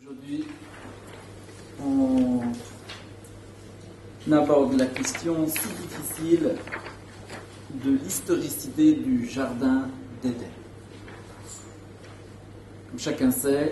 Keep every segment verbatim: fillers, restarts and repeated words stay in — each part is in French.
Aujourd'hui, on aborde la question si difficile de l'historicité du jardin d'Éden. Comme chacun sait,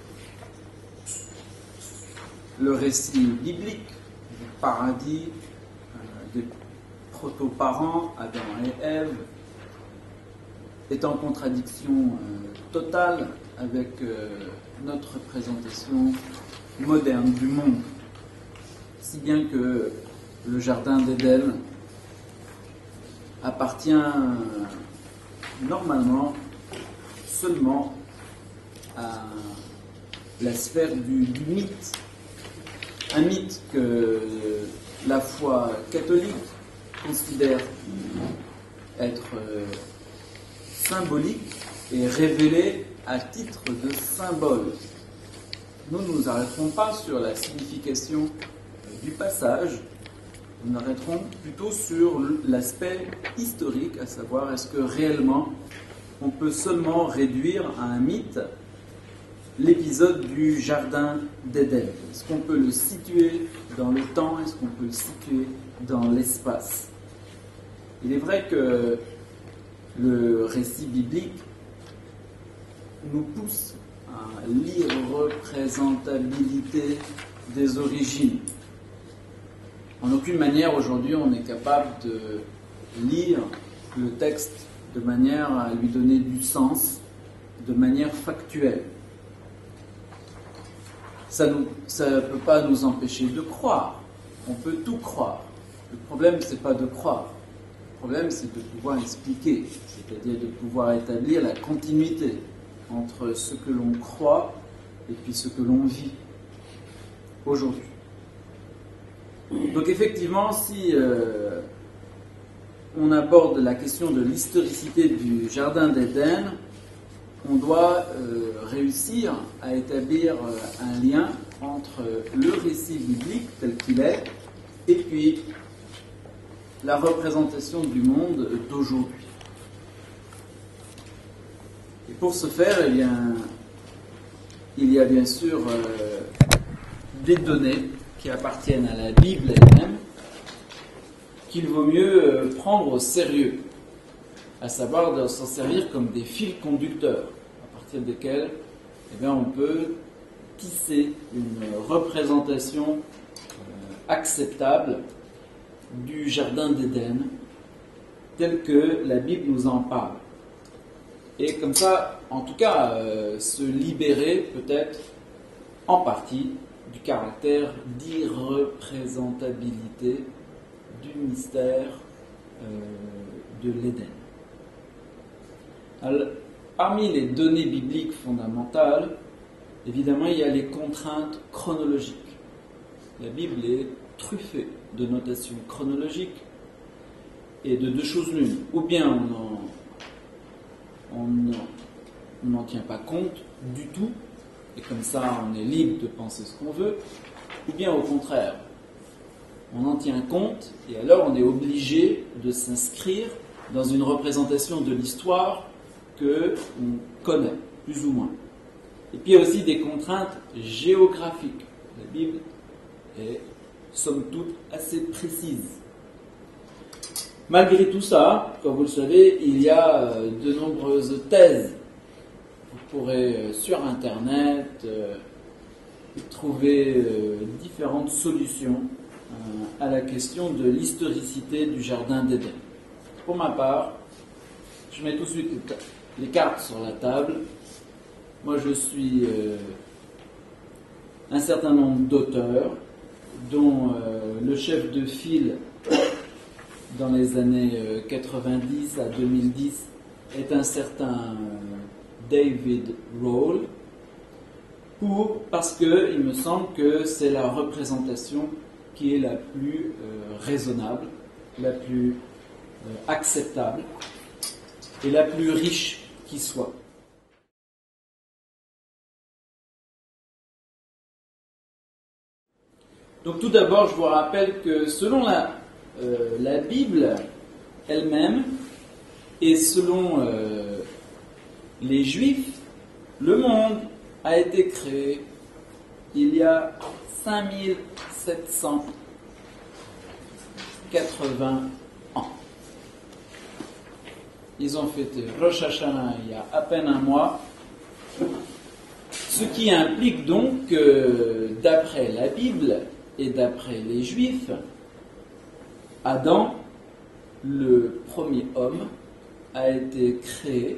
le récit biblique du paradis, euh, des proto-parents, Adam et Ève, est en contradiction euh, totale avec euh, notre représentation moderne du monde. Si bien que le jardin d'Éden appartient euh, normalement seulement à la sphère du, du mythe. Un mythe que la foi catholique considère être euh, symbolique et révélé à titre de symbole. Nous ne nous arrêterons pas sur la signification du passage, nous nous arrêterons plutôt sur l'aspect historique, à savoir est-ce que réellement on peut seulement réduire à un mythe l'épisode du jardin d'Éden. Est-ce qu'on peut le situer dans le temps? Est-ce qu'on peut le situer dans l'espace? Il est vrai que le récit biblique nous pousse à l'irreprésentabilité des origines. En aucune manière aujourd'hui on est capable de lire le texte de manière à lui donner du sens, de manière factuelle. Ça ne peut pas nous empêcher de croire. On peut tout croire. Le problème, ce n'est pas de croire. Le problème, c'est de pouvoir expliquer, c'est-à-dire de pouvoir établir la continuité entre ce que l'on croit et puis ce que l'on vit aujourd'hui. Donc effectivement, si euh, on aborde la question de l'historicité du jardin d'Éden, on doit euh, réussir à établir euh, un lien entre le récit biblique tel qu'il est et puis la représentation du monde d'aujourd'hui. Et pour ce faire, eh bien, il y a bien sûr euh, des données qui appartiennent à la Bible elle-même qu'il vaut mieux euh, prendre au sérieux, à savoir de s'en servir comme des fils conducteurs, à partir desquels eh bien, on peut tisser une représentation euh, acceptable du jardin d'Éden, tel que la Bible nous en parle. Et comme ça, en tout cas, euh, se libérer peut-être en partie du caractère d'irreprésentabilité du mystère euh, de l'Éden. Alors, parmi les données bibliques fondamentales, évidemment, il y a les contraintes chronologiques. La Bible est truffée de notations chronologiques et de deux choses l'une. Ou bien on n'en tient pas compte du tout, et comme ça on est libre de penser ce qu'on veut, ou bien au contraire, on en tient compte, et alors on est obligé de s'inscrire dans une représentation de l'histoire que on connaît, plus ou moins. Et puis il y a aussi des contraintes géographiques. La Bible est, somme toute, assez précise. Malgré tout ça, comme vous le savez, il y a de nombreuses thèses. Vous pourrez sur Internet euh, trouver euh, différentes solutions euh, à la question de l'historicité du jardin d'Éden. Pour ma part, je mets tout de suite les cartes sur la table. Moi, je suis euh, un certain nombre d'auteurs, dont euh, le chef de file dans les années euh, quatre-vingt-dix à deux mille dix est un certain euh, David Rohl, pour, parce qu'il me semble que c'est la représentation qui est la plus euh, raisonnable, la plus euh, acceptable et la plus riche qui soit. Donc tout d'abord, je vous rappelle que selon la, euh, la Bible elle-même et selon euh, les Juifs, le monde a été créé il y a cinq mille sept cent quatre-vingts ans. Ils ont fêté Rosh Hashanah il y a à peine un mois, ce qui implique donc que, d'après la Bible et d'après les Juifs, Adam, le premier homme, a été créé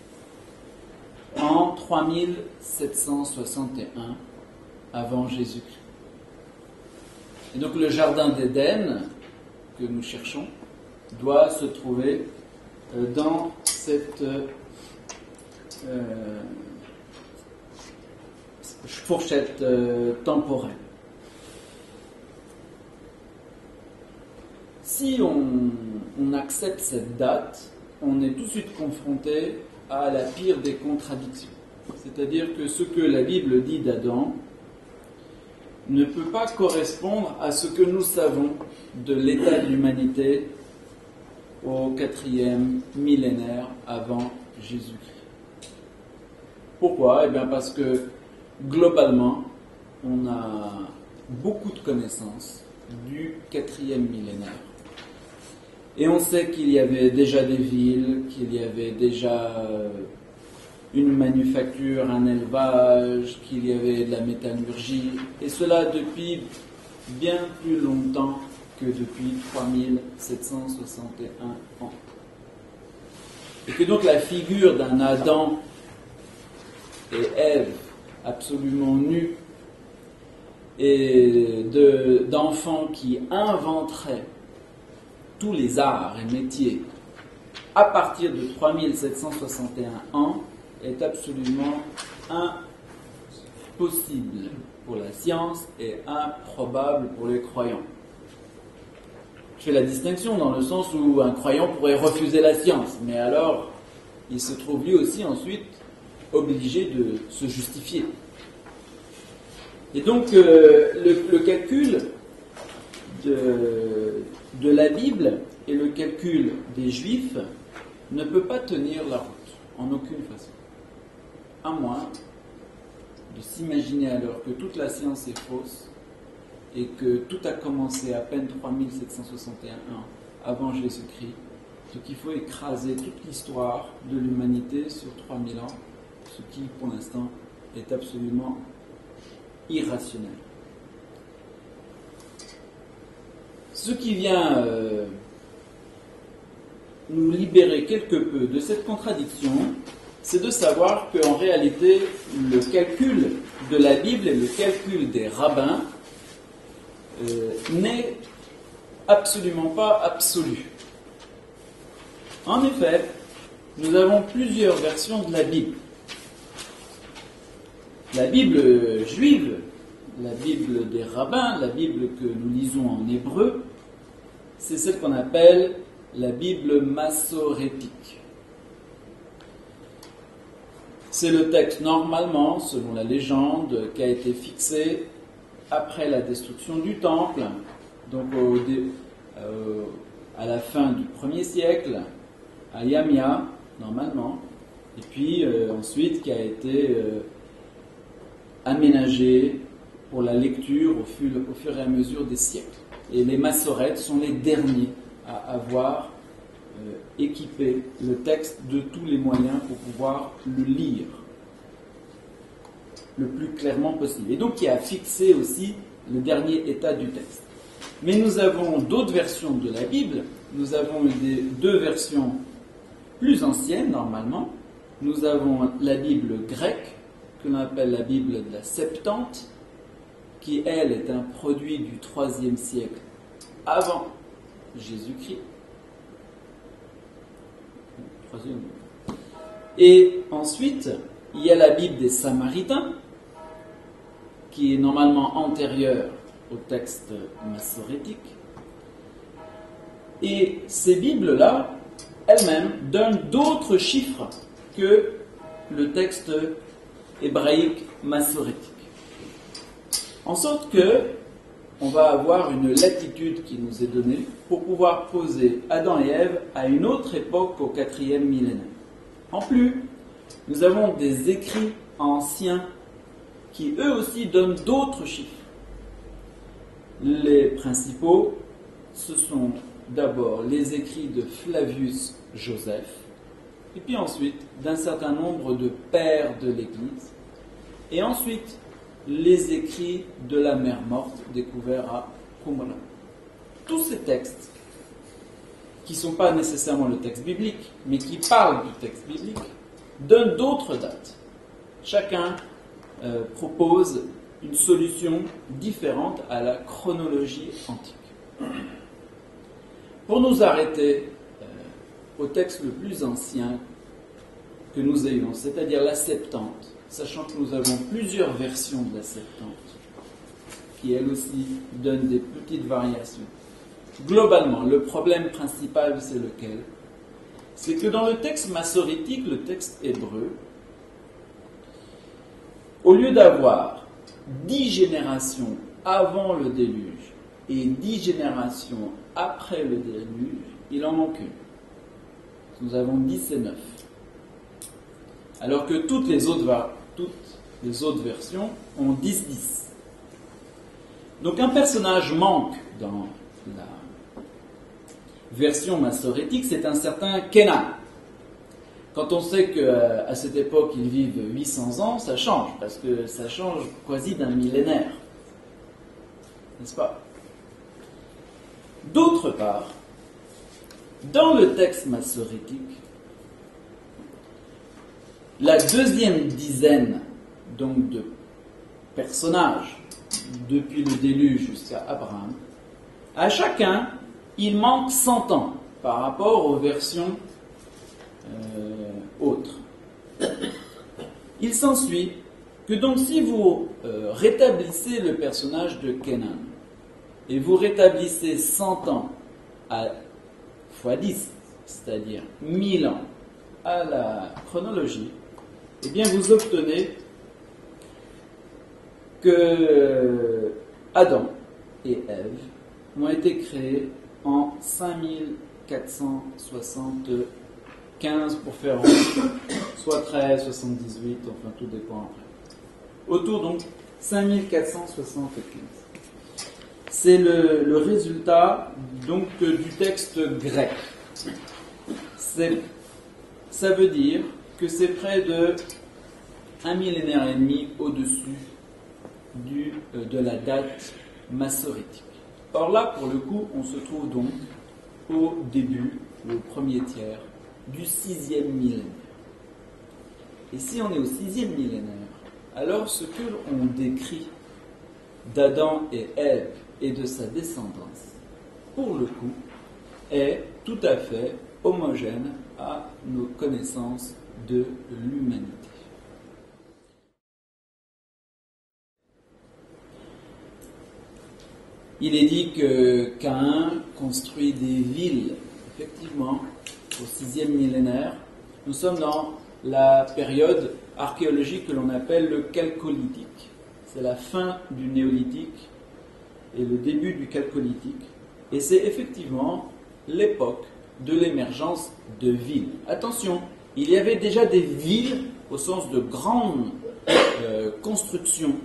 en trois mille sept cent soixante et un avant Jésus-Christ. Et donc le jardin d'Éden que nous cherchons doit se trouver dans cette euh, fourchette euh, temporelle. Si on, on accepte cette date, on est tout de suite confronté à la pire des contradictions. C'est-à-dire que ce que la Bible dit d'Adam ne peut pas correspondre à ce que nous savons de l'état de l'humanité au quatrième millénaire avant Jésus-Christ. Pourquoi ? Eh bien parce que globalement, on a beaucoup de connaissances du quatrième millénaire. Et on sait qu'il y avait déjà des villes, qu'il y avait déjà une manufacture, un élevage, qu'il y avait de la métallurgie, et cela depuis bien plus longtemps que depuis trois mille sept cent soixante et un ans. Et que donc la figure d'un Adam et Ève absolument nus et de, d'enfants qui inventeraient tous les arts et métiers à partir de trois mille sept cent soixante et un ans est absolument impossible pour la science et improbable pour les croyants. Je fais la distinction dans le sens où un croyant pourrait refuser la science, mais alors il se trouve lui aussi ensuite obligé de se justifier. Et donc euh, le, le calcul de, de la Bible et le calcul des Juifs ne peut pas tenir la route, en aucune façon. À moins de s'imaginer alors que toute la science est fausse et que tout a commencé à peine trois mille sept cent soixante et un ans avant Jésus-Christ, ce qu'il faut écraser toute l'histoire de l'humanité sur trois mille ans, ce qui pour l'instant est absolument irrationnel. Ce qui vient euh, nous libérer quelque peu de cette contradiction, c'est de savoir qu'en réalité, le calcul de la Bible et le calcul des rabbins euh, n'est absolument pas absolu. En effet, nous avons plusieurs versions de la Bible. La Bible juive, la Bible des rabbins, la Bible que nous lisons en hébreu, c'est celle qu'on appelle la Bible massorétique. C'est le texte normalement, selon la légende, qui a été fixé après la destruction du temple, donc au, euh, à la fin du premier siècle, à Yamia, normalement, et puis euh, ensuite qui a été euh, aménagé pour la lecture au fur, au fur et à mesure des siècles. Et les Massorètes sont les derniers à avoir euh, équipé le texte de tous les moyens pour pouvoir le lire le plus clairement possible. Et donc qui a fixé aussi le dernier état du texte. Mais nous avons d'autres versions de la Bible. Nous avons des, deux versions plus anciennes, normalement. Nous avons la Bible grecque, que l'on appelle la Bible de la Septante, qui, elle, est un produit du troisième siècle avant Jésus-Christ. Troisième. Et ensuite, il y a la Bible des Samaritains, qui est normalement antérieure au texte massorétique. Et ces Bibles-là, elles-mêmes, donnent d'autres chiffres que le texte hébraïque massorétique. En sorte que on va avoir une latitude qui nous est donnée pour pouvoir poser Adam et Ève à une autre époque qu'au quatrième millénaire. En plus, nous avons des écrits anciens qui eux aussi donnent d'autres chiffres. Les principaux, ce sont d'abord les écrits de Flavius Joseph, et puis ensuite d'un certain nombre de pères de l'Église, et ensuite les écrits de la mer morte découverts à Qumran. Tous ces textes, qui ne sont pas nécessairement le texte biblique, mais qui parlent du texte biblique, donnent d'autres dates. Chacun euh, propose une solution différente à la chronologie antique. Pour nous arrêter euh, au texte le plus ancien que nous ayons, c'est-à-dire la Septante, sachant que nous avons plusieurs versions de la Septante, qui elles aussi donnent des petites variations. Globalement, le problème principal, c'est lequel? C'est que dans le texte massorétique, le texte hébreu, au lieu d'avoir dix générations avant le déluge et dix générations après le déluge, il en manque une. Nous avons dix et neuf. Alors que toutes les autres, toutes les autres versions ont dix dix. Donc un personnage manque dans la version massorétique, c'est un certain Kenan. Quand on sait qu'à cette époque, ils vivent huit cents ans, ça change, parce que ça change quasi d'un millénaire. N'est-ce pas? D'autre part, dans le texte massorétique, la deuxième dizaine donc de personnages, depuis le déluge jusqu'à Abraham, à chacun, il manque cent ans par rapport aux versions euh, autres. Il s'ensuit que donc si vous euh, rétablissez le personnage de Kenan et vous rétablissez cent ans à fois dix, c'est-à-dire mille ans à la chronologie, eh bien vous obtenez que Adam et Ève ont été créés en cinq mille quatre cent soixante-quinze pour faire soit treize, soixante-dix-huit, enfin tout dépend après. Autour donc cinq mille quatre cent soixante-quinze. C'est le, le résultat donc du texte grec. C'est, ça veut dire que c'est près de un millénaire et demi au-dessus du, euh, de la date massorétique. Or là, pour le coup, on se trouve donc au début, au premier tiers, du sixième millénaire. Et si on est au sixième millénaire, alors ce que l'on décrit d'Adam et Ève et de sa descendance, pour le coup, est tout à fait homogène à nos connaissances de l'humanité. Il est dit que Caïn construit des villes. Effectivement, au sixième millénaire, nous sommes dans la période archéologique que l'on appelle le chalcolithique. C'est la fin du néolithique et le début du chalcolithique. Et c'est effectivement l'époque de l'émergence de villes. Attention, il y avait déjà des villes au sens de grandes euh, constructions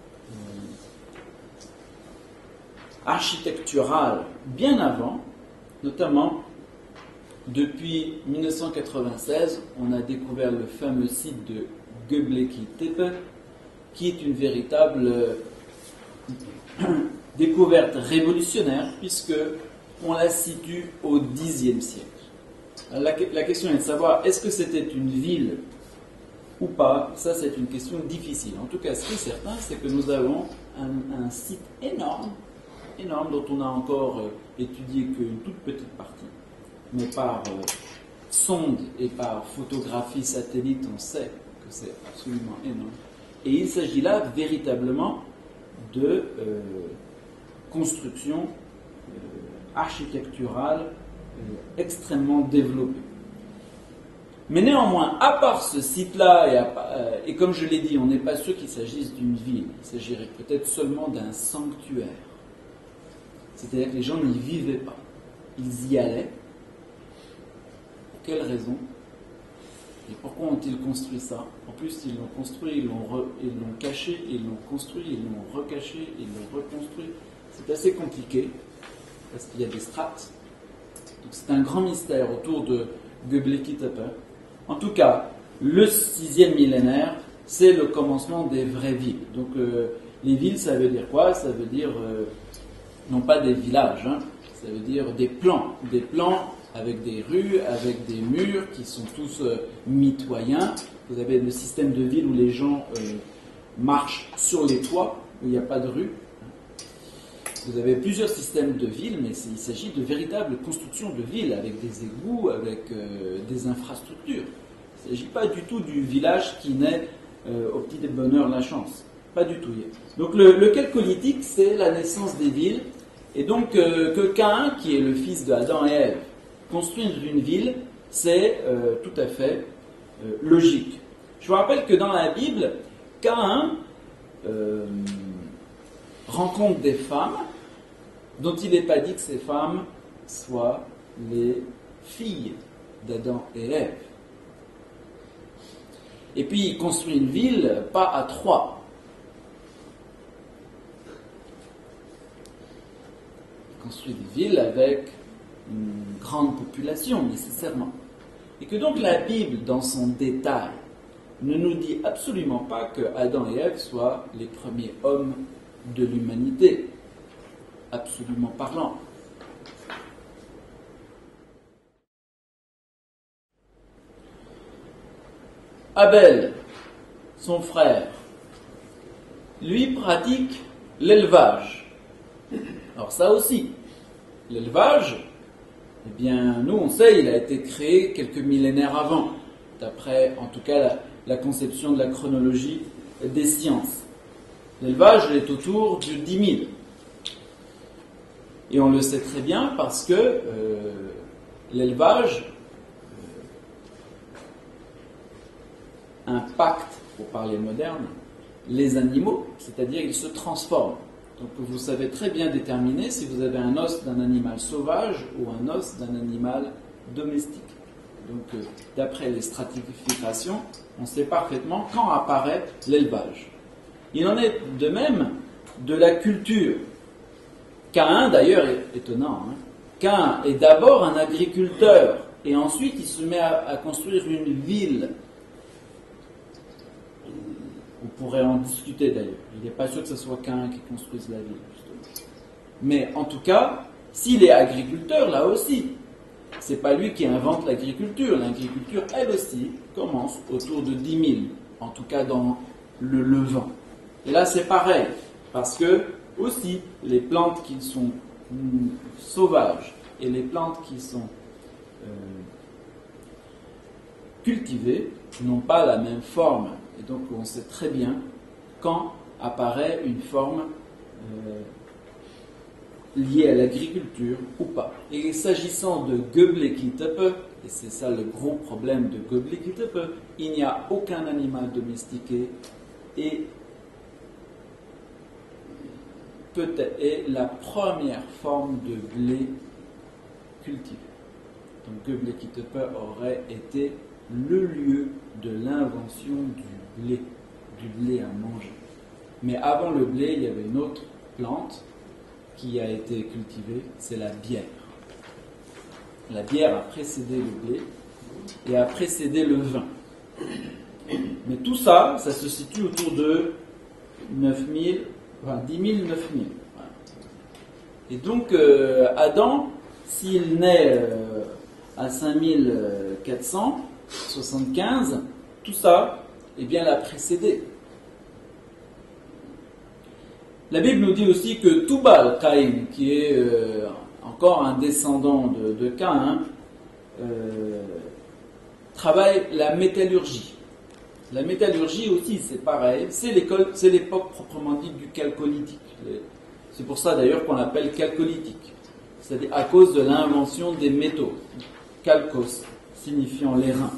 architecturale bien avant, notamment depuis mille neuf cent quatre-vingt-seize, on a découvert le fameux site de Göbekli Tepe, qui est une véritable euh, découverte révolutionnaire, puisque on la situe au dixième siècle. La, la question est de savoir, est-ce que c'était une ville ou pas? Ça, c'est une question difficile. En tout cas, ce qui est certain, c'est que nous avons un, un site énorme, énorme, dont on a encore euh, étudié qu'une toute petite partie. Mais par euh, sonde et par photographie satellite, on sait que c'est absolument énorme. Et il s'agit là véritablement de euh, construction euh, architecturale euh, extrêmement développée. Mais néanmoins, à part ce site-là, et, à, euh, et comme je l'ai dit, on n'est pas sûr qu'il s'agisse d'une ville, il s'agirait peut-être seulement d'un sanctuaire. C'est-à-dire que les gens n'y vivaient pas. Ils y allaient. Pour quelle raison? Et pourquoi ont-ils construit ça? En plus, ils l'ont construit, ils l'ont, re, ils l'ont caché, ils l'ont construit, ils l'ont recaché, ils l'ont reconstruit. C'est assez compliqué, parce qu'il y a des strates. Donc c'est un grand mystère autour de Göbekli Tepe. En tout cas, le sixième millénaire, c'est le commencement des vraies villes. Donc euh, les villes, ça veut dire quoi? Ça veut dire, euh, non pas des villages, hein, ça veut dire des plans. Des plans avec des rues, avec des murs qui sont tous euh, mitoyens. Vous avez le système de ville où les gens euh, marchent sur les toits, où il n'y a pas de rue. Vous avez plusieurs systèmes de villes, mais il s'agit de véritables constructions de villes, avec des égouts, avec euh, des infrastructures. Il ne s'agit pas du tout du village qui naît euh, au petit bonheur la chance. Pas du tout. Donc le, le chalcolithique, c'est la naissance des villes. Et donc euh, que Caïn, qui est le fils d'Adam et Ève, construire une ville, c'est euh, tout à fait euh, logique. Je vous rappelle que dans la Bible, Caïn euh, rencontre des femmes dont il n'est pas dit que ces femmes soient les filles d'Adam et Ève. Et puis il construit une ville, pas à trois. Il construit des villes avec une grande population, nécessairement. Et que donc la Bible, dans son détail, ne nous dit absolument pas que Adam et Ève soient les premiers hommes de l'humanité, absolument parlant. Abel, son frère, lui pratique l'élevage. Alors ça aussi, l'élevage, eh bien, nous, on sait, il a été créé quelques millénaires avant, d'après, en tout cas, la, la conception de la chronologie des sciences. L'élevage est autour de dix mille. Et on le sait très bien parce que euh, l'élevage euh, impacte, pour parler moderne, les animaux, c'est-à-dire ils se transforment. Donc vous savez très bien déterminer si vous avez un os d'un animal sauvage ou un os d'un animal domestique. Donc euh, d'après les stratifications, on sait parfaitement quand apparaît l'élevage. Il en est de même de la culture. Caïn, d'ailleurs, est étonnant. Hein. Caïn est d'abord un agriculteur et ensuite il se met à, à construire une ville. On pourrait en discuter d'ailleurs. Il n'est pas sûr que ce soit Caïn qui construise la ville, justement. Mais en tout cas, s'il est agriculteur, là aussi, c'est pas lui qui invente l'agriculture. L'agriculture, elle aussi, commence autour de dix mille, en tout cas dans le Levant. Et là, c'est pareil, parce que aussi, les plantes qui sont mm, sauvages et les plantes qui sont euh, cultivées n'ont pas la même forme. Et donc, on sait très bien quand apparaît une forme euh, liée à l'agriculture ou pas. Et s'agissant de Göbekli Tepe, et c'est ça le gros problème de Göbekli Tepe, il n'y a aucun animal domestiqué et peut-être est la première forme de blé cultivé. Donc Göbekli Tepe aurait été le lieu de l'invention du blé, du blé à manger. Mais avant le blé, il y avait une autre plante qui a été cultivée, c'est la bière. La bière a précédé le blé et a précédé le vin. Mais tout ça, ça se situe autour de neuf mille, enfin dix mille, neuf mille. Voilà. Et donc, euh, Adam, s'il naît euh, à cinq mille quatre cent soixante-quinze, tout ça, eh bien, l'a précédé. La Bible nous dit aussi que Tubal Caïn, qui est euh, encore un descendant de, de Caïn, euh, travaille la métallurgie. La métallurgie aussi, c'est pareil, c'est l'école, c'est l'époque proprement dite du chalcolithique. C'est pour ça d'ailleurs qu'on l'appelle chalcolithique, c'est-à-dire à cause de l'invention des métaux. Chalkos, signifiant les reins.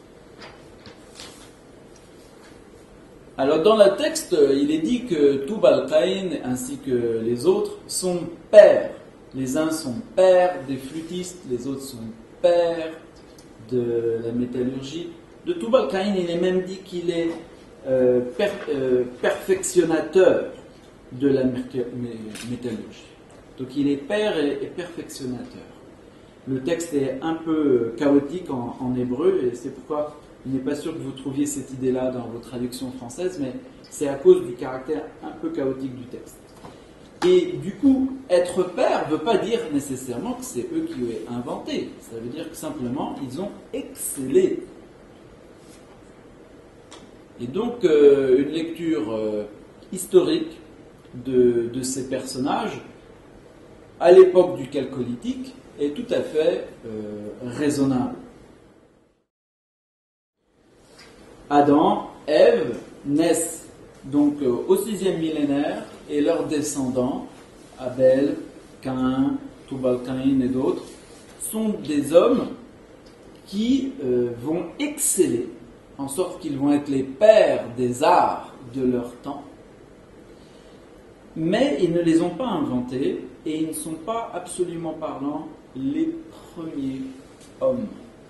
Alors dans le texte, il est dit que Tubal Caïn ainsi que les autres sont pères. Les uns sont pères des flûtistes, les autres sont pères de la métallurgie. de Tubal-Caïn, il est même dit qu'il est euh, per, euh, perfectionnateur de la métallurgie. Donc il est père et, et perfectionnateur. Le texte est un peu chaotique en, en hébreu, et c'est pourquoi il n'est pas sûr que vous trouviez cette idée-là dans vos traductions françaises, mais c'est à cause du caractère un peu chaotique du texte. Et du coup, être père ne veut pas dire nécessairement que c'est eux qui ont inventé. Ça veut dire que simplement, ils ont excellé. Et donc, euh, une lecture euh, historique de, de ces personnages, à l'époque du Chalcolithique, est tout à fait euh, raisonnable. Adam, Ève naissent donc euh, au sixième millénaire, et leurs descendants, Abel, Caïn, Tubal-Caïn et d'autres, sont des hommes qui euh, vont exceller, en sorte qu'ils vont être les pères des arts de leur temps, mais ils ne les ont pas inventés, et ils ne sont pas, absolument parlant, les premiers hommes.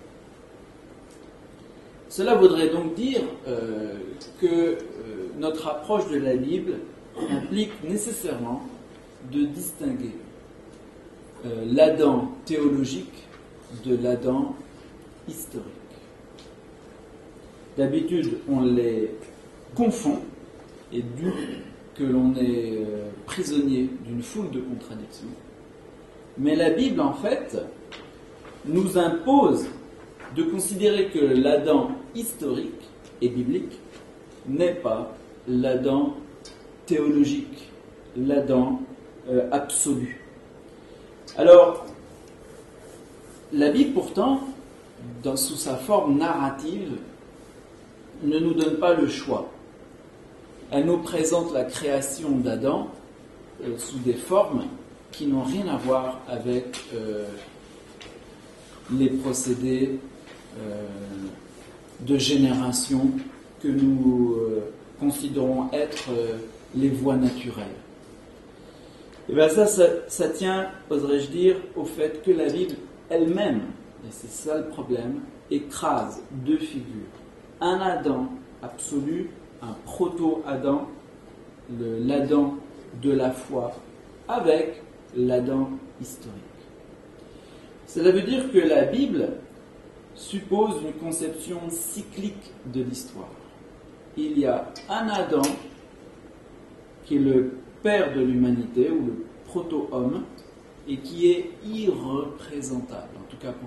Cela voudrait donc dire euh, que euh, notre approche de la Bible implique nécessairement de distinguer euh, l'Adam théologique de l'Adam historique. D'habitude, on les confond, et dû que l'on est euh, prisonnier d'une foule de contradictions. Mais la Bible, en fait, nous impose de considérer que l'Adam historique et biblique n'est pas l'Adam théologique, l'Adam euh, absolu. Alors, la Bible, pourtant, dans, sous sa forme narrative, ne nous donne pas le choix. Elle nous présente la création d'Adam euh, sous des formes qui n'ont rien à voir avec euh, les procédés euh, de génération que nous euh, considérons être euh, les voies naturelles. Et bien ça, ça, ça tient, oserais-je dire, au fait que la Bible elle-même, et c'est ça le problème, écrase deux figures. Un Adam absolu, un proto-Adam, le, l'Adam de la foi, avec l'Adam historique. Cela veut dire que la Bible suppose une conception cyclique de l'histoire. Il y a un Adam qui est le père de l'humanité, ou le proto-homme, et qui est irreprésentable, en tout cas pour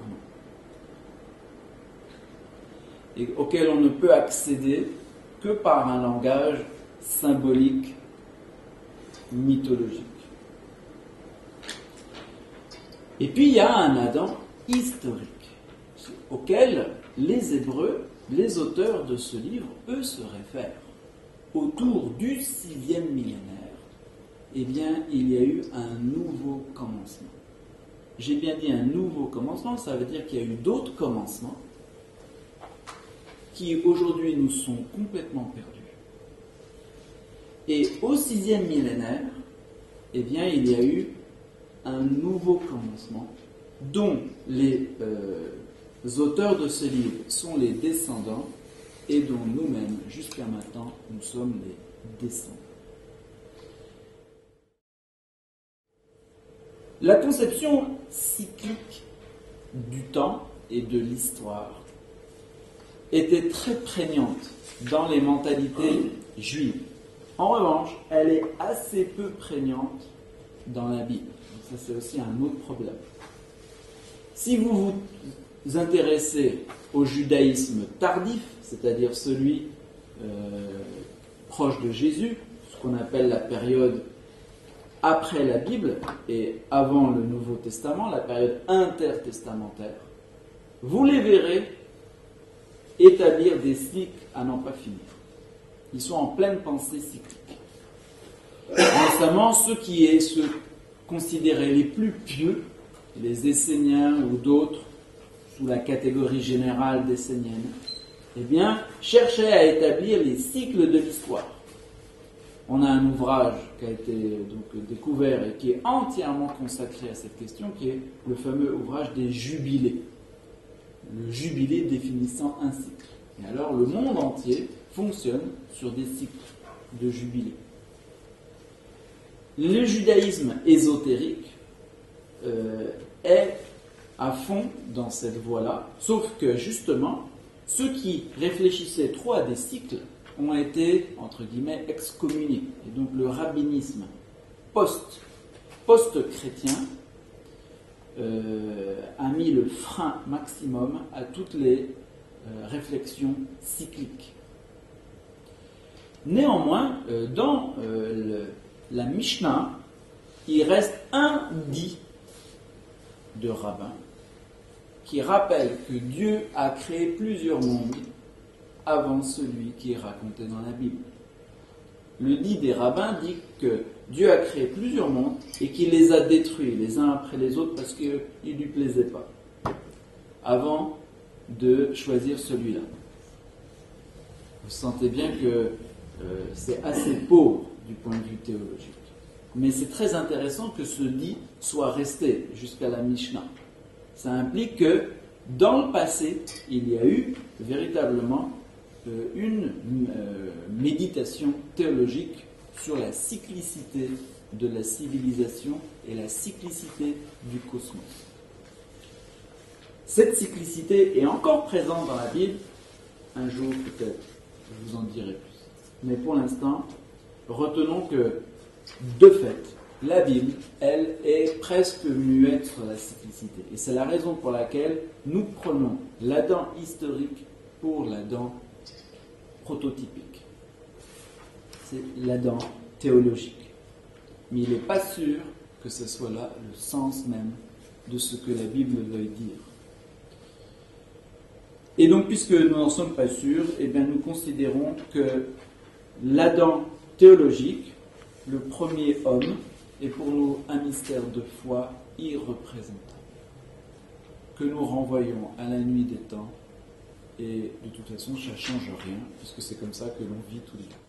nous, et auquel on ne peut accéder que par un langage symbolique, mythologique. Et puis il y a un Adam historique, auquel les Hébreux, les auteurs de ce livre, eux se réfèrent. Autour du sixième millénaire, eh bien, il y a eu un nouveau commencement. J'ai bien dit un nouveau commencement, ça veut dire qu'il y a eu d'autres commencements qui aujourd'hui nous sont complètement perdus. Et au sixième millénaire, eh bien, il y a eu un nouveau commencement dont les euh, auteurs de ce livre sont les descendants et dont nous-mêmes, jusqu'à maintenant, nous sommes les descendants. La conception cyclique du temps et de l'histoire était très prégnante dans les mentalités juives. En revanche, elle est assez peu prégnante dans la Bible. Ça, c'est aussi un autre problème. Si vous vous intéressez au judaïsme tardif, c'est-à-dire celui euh, proche de Jésus, ce qu'on appelle la période après la Bible et avant le Nouveau Testament, la période intertestamentaire, vous les verrez établir des cycles à n'en pas finir. Ils sont en pleine pensée cyclique. Récemment, ceux qui est ceux considérés les plus pieux, les Esséniens ou d'autres, sous la catégorie générale d'Esséniennes, eh bien, cherchaient à établir les cycles de l'histoire. On a un ouvrage qui a été donc découvert et qui est entièrement consacré à cette question, qui est le fameux ouvrage des jubilés. Le jubilé définissant un cycle. Et alors le monde entier fonctionne sur des cycles de jubilé. Le judaïsme ésotérique euh, est à fond dans cette voie-là, sauf que justement, ceux qui réfléchissaient trop à des cycles ont été, entre guillemets, excommuniés. Et donc le rabbinisme post, post-chrétien euh, a mis le frein maximum à toutes les euh, réflexions cycliques. Néanmoins, euh, dans euh, le, la Mishnah, il reste un dit de rabbin qui rappelle que Dieu a créé plusieurs mondes avant celui qui est raconté dans la Bible. Le dit des rabbins dit que Dieu a créé plusieurs mondes et qu'il les a détruits les uns après les autres parce qu'ils ne lui plaisaient pas, avant de choisir celui-là. Vous sentez bien que euh, c'est assez pauvre du point de vue théologique. Mais c'est très intéressant que ce dit soit resté jusqu'à la Mishnah. Ça implique que dans le passé, il y a eu véritablement euh, une euh, méditation théologique sur la cyclicité de la civilisation et la cyclicité du cosmos. Cette cyclicité est encore présente dans la Bible. Un jour peut-être, je vous en dirai plus. Mais pour l'instant, retenons que, de fait, la Bible, elle, est presque muette sur la cyclicité. Et c'est la raison pour laquelle nous prenons l'Adam historique pour l'Adam prototypique. C'est l'Adam théologique. Mais il n'est pas sûr que ce soit là le sens même de ce que la Bible veuille dire. Et donc, puisque nous n'en sommes pas sûrs, eh bien, nous considérons que l'Adam théologique, le premier homme, est pour nous un mystère de foi irreprésentable, que nous renvoyons à la nuit des temps, et de toute façon, ça ne change rien, puisque c'est comme ça que l'on vit tous les jours.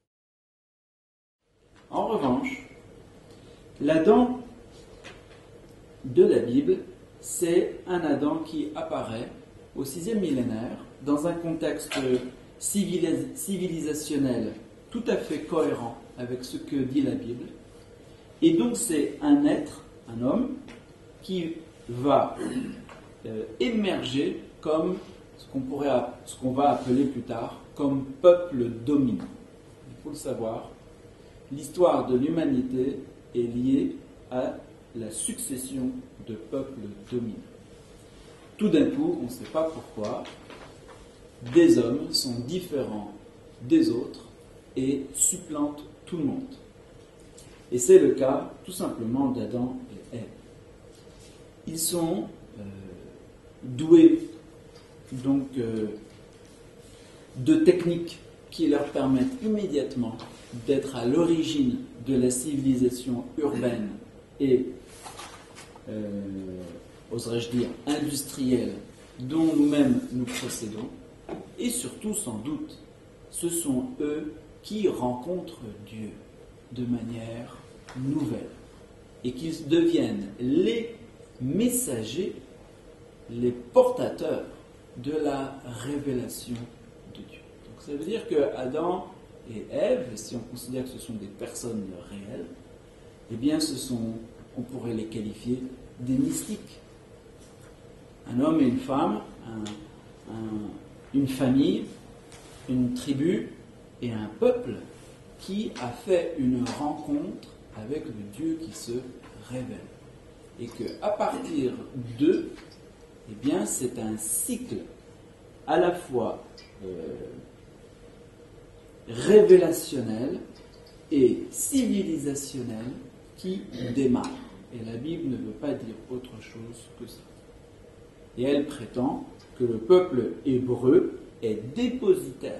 En revanche, l'Adam de la Bible, c'est un Adam qui apparaît au sixième millénaire, dans un contexte civilis- civilisationnel tout à fait cohérent avec ce que dit la Bible. Et donc c'est un être, un homme, qui va euh, émerger comme ce qu'on pourrait, ce qu'on va appeler plus tard, comme peuple dominant. Il faut le savoir, l'histoire de l'humanité est liée à la succession de peuples dominants. Tout d'un coup, on ne sait pas pourquoi, des hommes sont différents des autres et supplantent tout le monde. Et c'est le cas, tout simplement, d'Adam et Ève. Ils sont euh, doués donc euh, de techniques qui leur permettent immédiatement d'être à l'origine de la civilisation urbaine et euh, oserais-je dire, industrielle dont nous-mêmes nous procédons, et surtout, sans doute, ce sont eux qui rencontrent Dieu de manière nouvelle, et qu'ils deviennent les messagers, les portateurs de la révélation de Dieu. Donc ça veut dire que Adam et Ève, si on considère que ce sont des personnes réelles, eh bien ce sont, on pourrait les qualifier des mystiques. Un homme et une femme, un, un, une famille, une tribu et un peuple qui a fait une rencontre avec le Dieu qui se révèle. Et qu'à partir d'eux, eh bien, c'est un cycle à la fois euh, révélationnel et civilisationnel qui démarre. Et la Bible ne veut pas dire autre chose que ça. Et elle prétend que le peuple hébreu est dépositaire,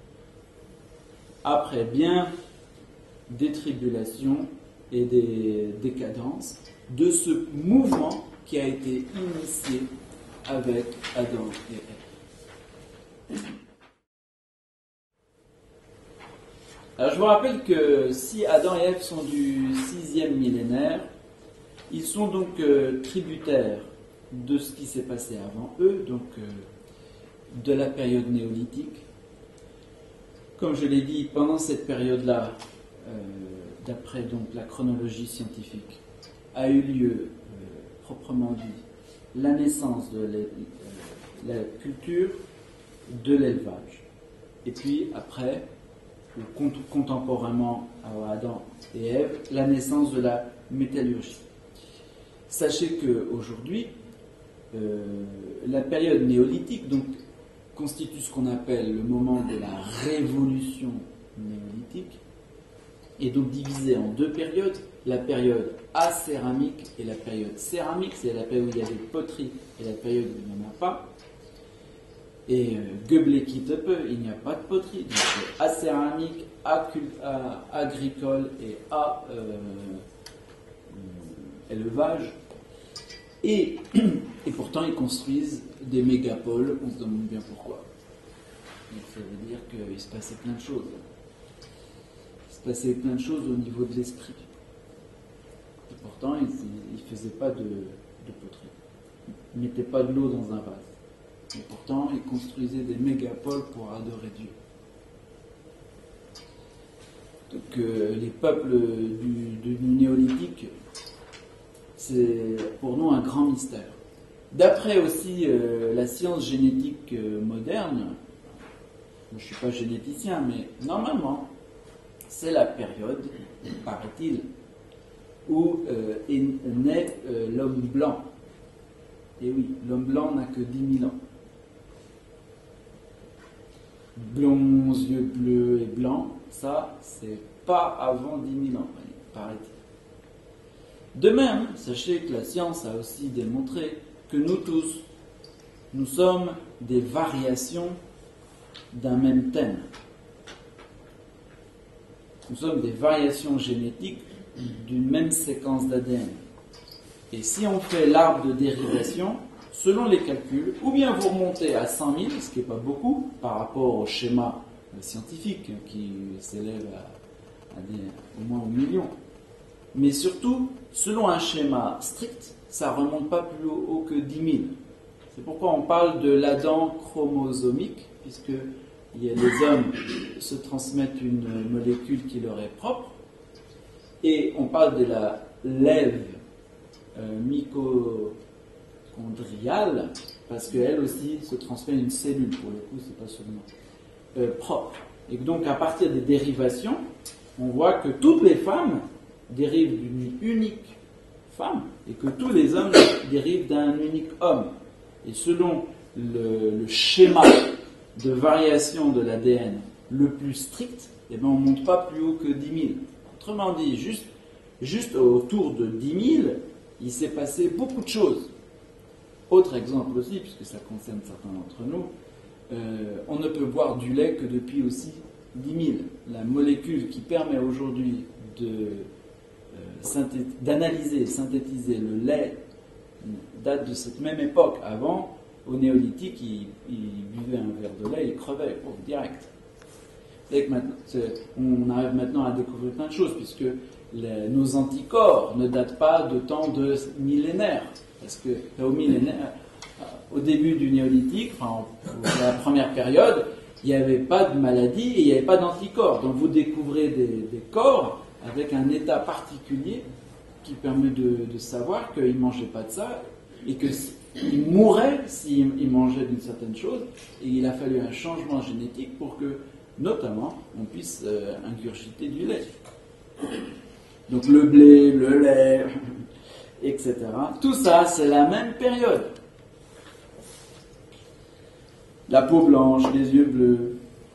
après bien des tribulations et des décadences, de ce mouvement qui a été initié avec Adam et Ève. Alors je vous rappelle que si Adam et Ève sont du sixième millénaire, ils sont donc euh, tributaires de ce qui s'est passé avant eux, donc euh, de la période néolithique. Comme je l'ai dit, pendant cette période-là, euh, d'après donc la chronologie scientifique, a eu lieu, euh, proprement dit, la naissance de la, la culture de l'élevage. Et puis après, contemporainement à Adam et Ève, la naissance de la métallurgie. Sachez qu'aujourd'hui, euh, la période néolithique donc, constitue ce qu'on appelle le moment de la révolution néolithique, et donc divisée en deux périodes, la période acéramique et la période céramique, c'est la période où il y a des poteries et la période où il n'y en a pas. Et euh, Göbekli-Tepe, il n'y a pas de poterie, donc c'est acéramique, agricole et à euh, euh, élevage. Et, et pourtant, ils construisent des mégapoles, on se demande bien pourquoi. Donc, ça veut dire qu'il se passait plein de choses. Il se passait plein de choses au niveau de l'esprit. Et pourtant, ils ne faisaient pas de, de poterie. Ils ne mettaient pas de l'eau dans un vase. Et pourtant, ils construisaient des mégapoles pour adorer Dieu. Donc, euh, les peuples du, du néolithique, c'est pour nous un grand mystère. D'après aussi euh, la science génétique euh, moderne, je ne suis pas généticien, mais normalement, c'est la période, paraît-il, où euh, est né euh, l'homme blanc. Et oui, l'homme blanc n'a que dix mille ans. Blonds, yeux bleus et blancs, ça, c'est pas avant dix mille ans, paraît-il. De même, sachez que la science a aussi démontré que nous tous, nous sommes des variations d'un même thème. Nous sommes des variations génétiques d'une même séquence d'A D N. Et si on fait l'arbre de dérivation, selon les calculs, ou bien vous remontez à cent mille, ce qui n'est pas beaucoup par rapport au schéma scientifique qui s'élève à, à des, au moins au million. Mais surtout, selon un schéma strict, ça ne remonte pas plus haut, haut que dix mille. C'est pourquoi on parle de l'Adam chromosomique, puisque les hommes se transmettent une molécule qui leur est propre, et on parle de la lève euh, mitochondriale, parce qu'elle aussi se transmet une cellule, pour le coup, c'est pas seulement euh, propre. Et donc, à partir des dérivations, on voit que toutes les femmes dérivent d'une unique femme, et que tous les hommes dérivent d'un unique homme. Et selon le, le schéma de variation de l'A D N le plus strict, eh bien, on ne monte pas plus haut que dix mille. Autrement dit, juste, juste autour de dix mille, il s'est passé beaucoup de choses. Autre exemple aussi, puisque ça concerne certains d'entre nous, euh, on ne peut boire du lait que depuis aussi dix mille. La molécule qui permet aujourd'hui de, euh, synthé- d'analyser et synthétiser le lait date de cette même époque. Avant, au néolithique, ils, ils buvaient un verre de lait et ils crevaient, oh, direct. Et que maintenant, on arrive maintenant à découvrir plein de choses, puisque les, nos anticorps ne datent pas de temps de millénaires. Parce que au, millénaire, au début du néolithique, enfin, dans la première période, il n'y avait pas de maladie et il n'y avait pas d'anticorps. Donc vous découvrez des, des corps avec un état particulier qui permet de, de savoir qu'ils ne mangeaient pas de ça et qu'ils mourraient s'ils mangeaient d'une certaine chose. Et il a fallu un changement génétique pour que, notamment, on puisse euh, ingurgiter du lait. Donc le blé, le lait, et cetera. Tout ça, c'est la même période. La peau blanche, les yeux bleus,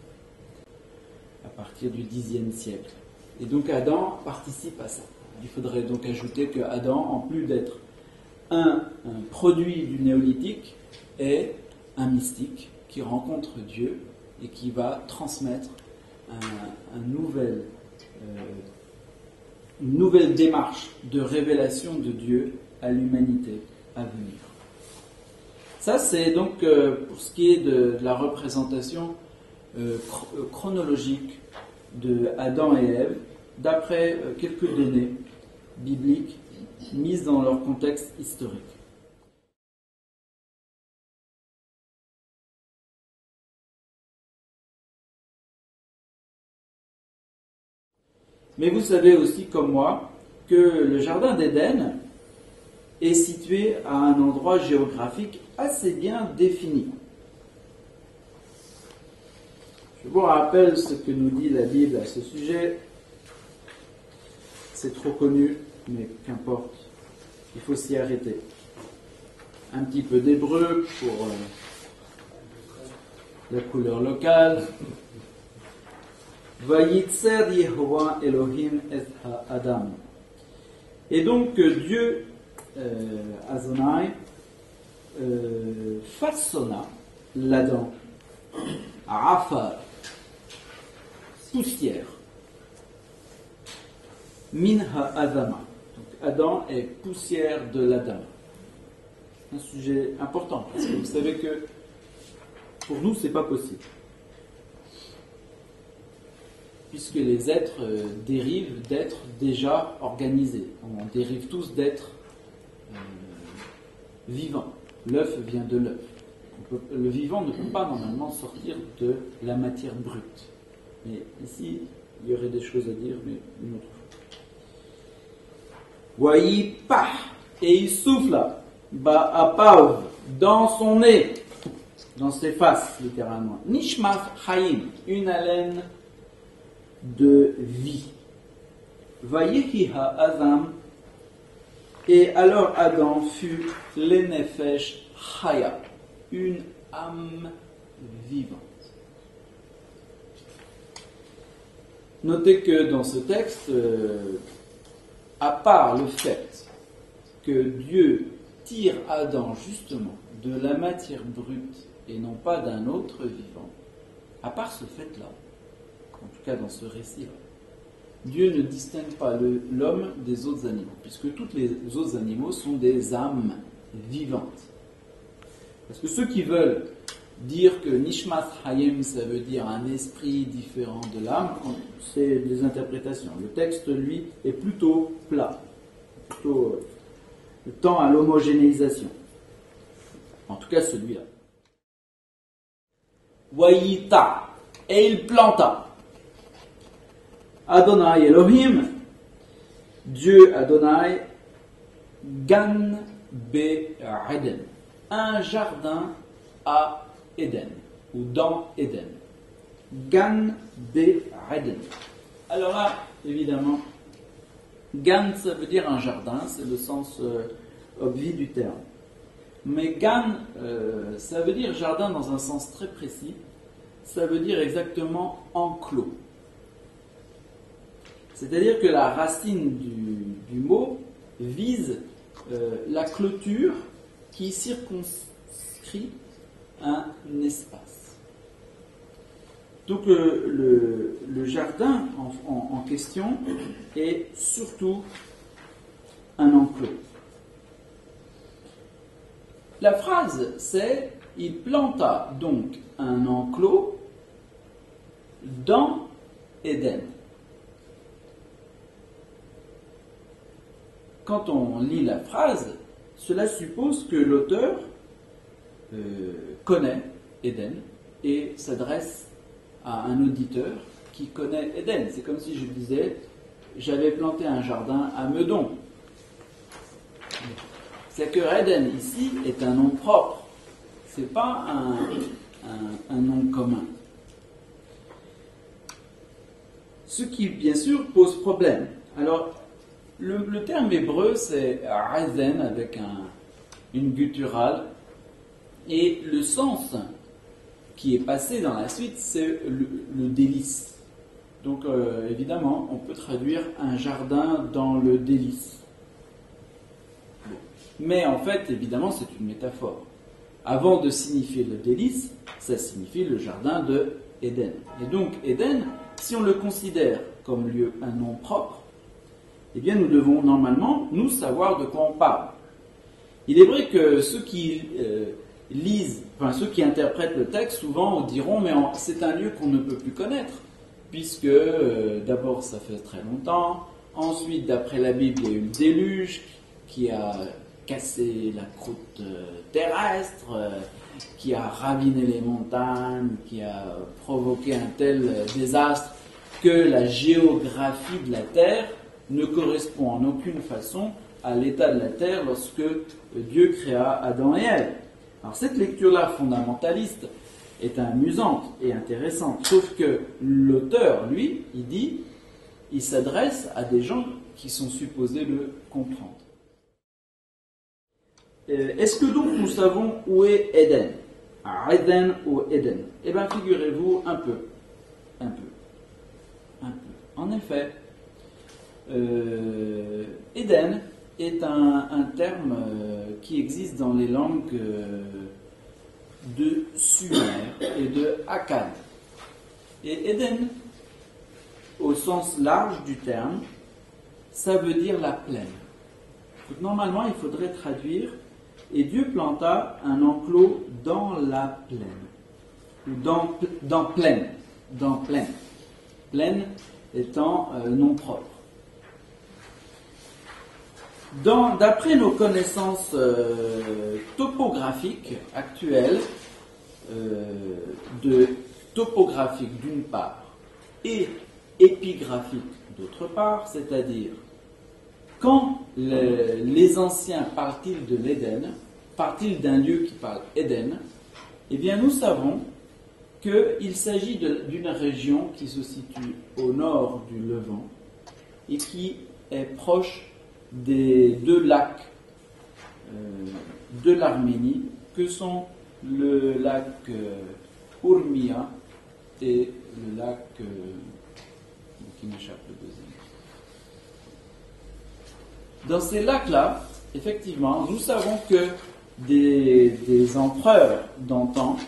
à partir du dixième siècle. Et donc Adam participe à ça. Il faudrait donc ajouter que Adam, en plus d'être un, un produit du néolithique, est un mystique qui rencontre Dieu et qui va transmettre un, un nouvel, euh, une nouvelle démarche de révélation de Dieu à l'humanité à venir. Ça, c'est donc euh, pour ce qui est de, de la représentation euh, chronologique de Adam et Ève, d'après euh, quelques données bibliques mises dans leur contexte historique. Mais vous savez aussi, comme moi, que le jardin d'Éden est situé à un endroit géographique assez bien défini. Je vous rappelle ce que nous dit la Bible à ce sujet. C'est trop connu, mais qu'importe. Il faut s'y arrêter. Un petit peu d'hébreu pour euh, la couleur locale. Vayitzer Yehovah Elohim et Adam. Et donc Dieu, euh, Adonai, euh, façonna l'Adam, Afar, poussière, Minha Adama. Donc Adam est poussière de l'Adam. Un sujet important, parce que vous savez que pour nous, c'est pas possible. Puisque les êtres euh, dérivent d'êtres déjà organisés. On dérive tous d'êtres euh, vivants. L'œuf vient de l'œuf. Le vivant ne peut pas normalement sortir de la matière brute. Mais ici, il y aurait des choses à dire, mais une autre fois. Waïpa, et il souffle ba'apav, dans son nez, dans ses faces, littéralement. Nishmas Haïm, une haleine de vie. Vayehiha Adam, et alors Adam fut l'enefesh Chaya, une âme vivante. Notez que dans ce texte, euh, à part le fait que Dieu tire Adam justement de la matière brute et non pas d'un autre vivant, à part ce fait-là, en tout cas dans ce récit-là, Dieu ne distingue pas le, l'homme des autres animaux, puisque tous les autres animaux sont des âmes vivantes. Parce que ceux qui veulent dire que Nishmat Hayem, ça veut dire un esprit différent de l'âme, c'est des interprétations. Le texte, lui, est plutôt plat, plutôt euh, tend à l'homogénéisation. En tout cas, celui-là. Wayita, et il planta. Adonai Elohim, Dieu Adonai, Gan Be-Eden, un jardin à Éden, ou dans Éden. Gan Be-Eden. Alors là, évidemment, Gan, ça veut dire un jardin, c'est le sens euh, obvi du terme. Mais Gan, euh, ça veut dire jardin dans un sens très précis, ça veut dire exactement enclos. C'est-à-dire que la racine du, du mot vise euh, la clôture qui circonscrit un espace. Donc euh, le, le jardin en, en, en question est surtout un enclos. La phrase c'est « Il planta donc un enclos dans Éden ». Quand on lit la phrase, cela suppose que l'auteur euh, connaît Éden et s'adresse à un auditeur qui connaît Éden. C'est comme si je disais, j'avais planté un jardin à Meudon. C'est que Éden ici est un nom propre, c'est pas un, un, un nom commun. Ce qui, bien sûr, pose problème. Alors, Le, le terme hébreu, c'est Azen avec un, une gutturale, et le sens qui est passé dans la suite, c'est le, le délice. Donc, euh, évidemment, on peut traduire un jardin dans le délice. Mais en fait, évidemment, c'est une métaphore. Avant de signifier le délice, ça signifie le jardin de Éden. Et donc, Éden, si on le considère comme lieu, un nom propre, eh bien nous devons normalement, nous, savoir de quoi on parle. Il est vrai que ceux qui euh, lisent, enfin ceux qui interprètent le texte, souvent diront, mais en, c'est un lieu qu'on ne peut plus connaître, puisque euh, d'abord ça fait très longtemps, ensuite d'après la Bible, il y a eu le déluge qui a cassé la croûte euh, terrestre, euh, qui a raviné les montagnes, qui a provoqué un tel euh, désastre que la géographie de la Terre ne correspond en aucune façon à l'état de la Terre lorsque Dieu créa Adam et Ève. Alors cette lecture-là fondamentaliste est amusante et intéressante, sauf que l'auteur, lui, il dit, il s'adresse à des gens qui sont supposés le comprendre. Est-ce que donc nous savons où est Éden? Éden ou Éden? Eh bien, figurez-vous un peu, un peu, un peu. En effet, euh, Éden est un, un terme euh, qui existe dans les langues euh, de Sumer et de Akkad. Et Éden, au sens large du terme, ça veut dire la plaine. Donc, normalement, il faudrait traduire « Et Dieu planta un enclos dans la plaine » ou dans, dans plaine, dans plaine, plaine étant euh, non propre. D'après nos connaissances euh, topographiques actuelles, euh, de topographique d'une part et épigraphique d'autre part, c'est-à-dire quand le, les anciens parlent-ils de l'Éden, parlent-ils d'un lieu qui parle Éden, eh bien nous savons qu'il s'agit d'une région qui se situe au nord du Levant et qui est proche des deux lacs euh, de l'Arménie, que sont le lac euh, Urmia et le lac euh, qui m'échappe le deuxième. Dans ces lacs-là, effectivement, nous savons que des, des empereurs d'antan,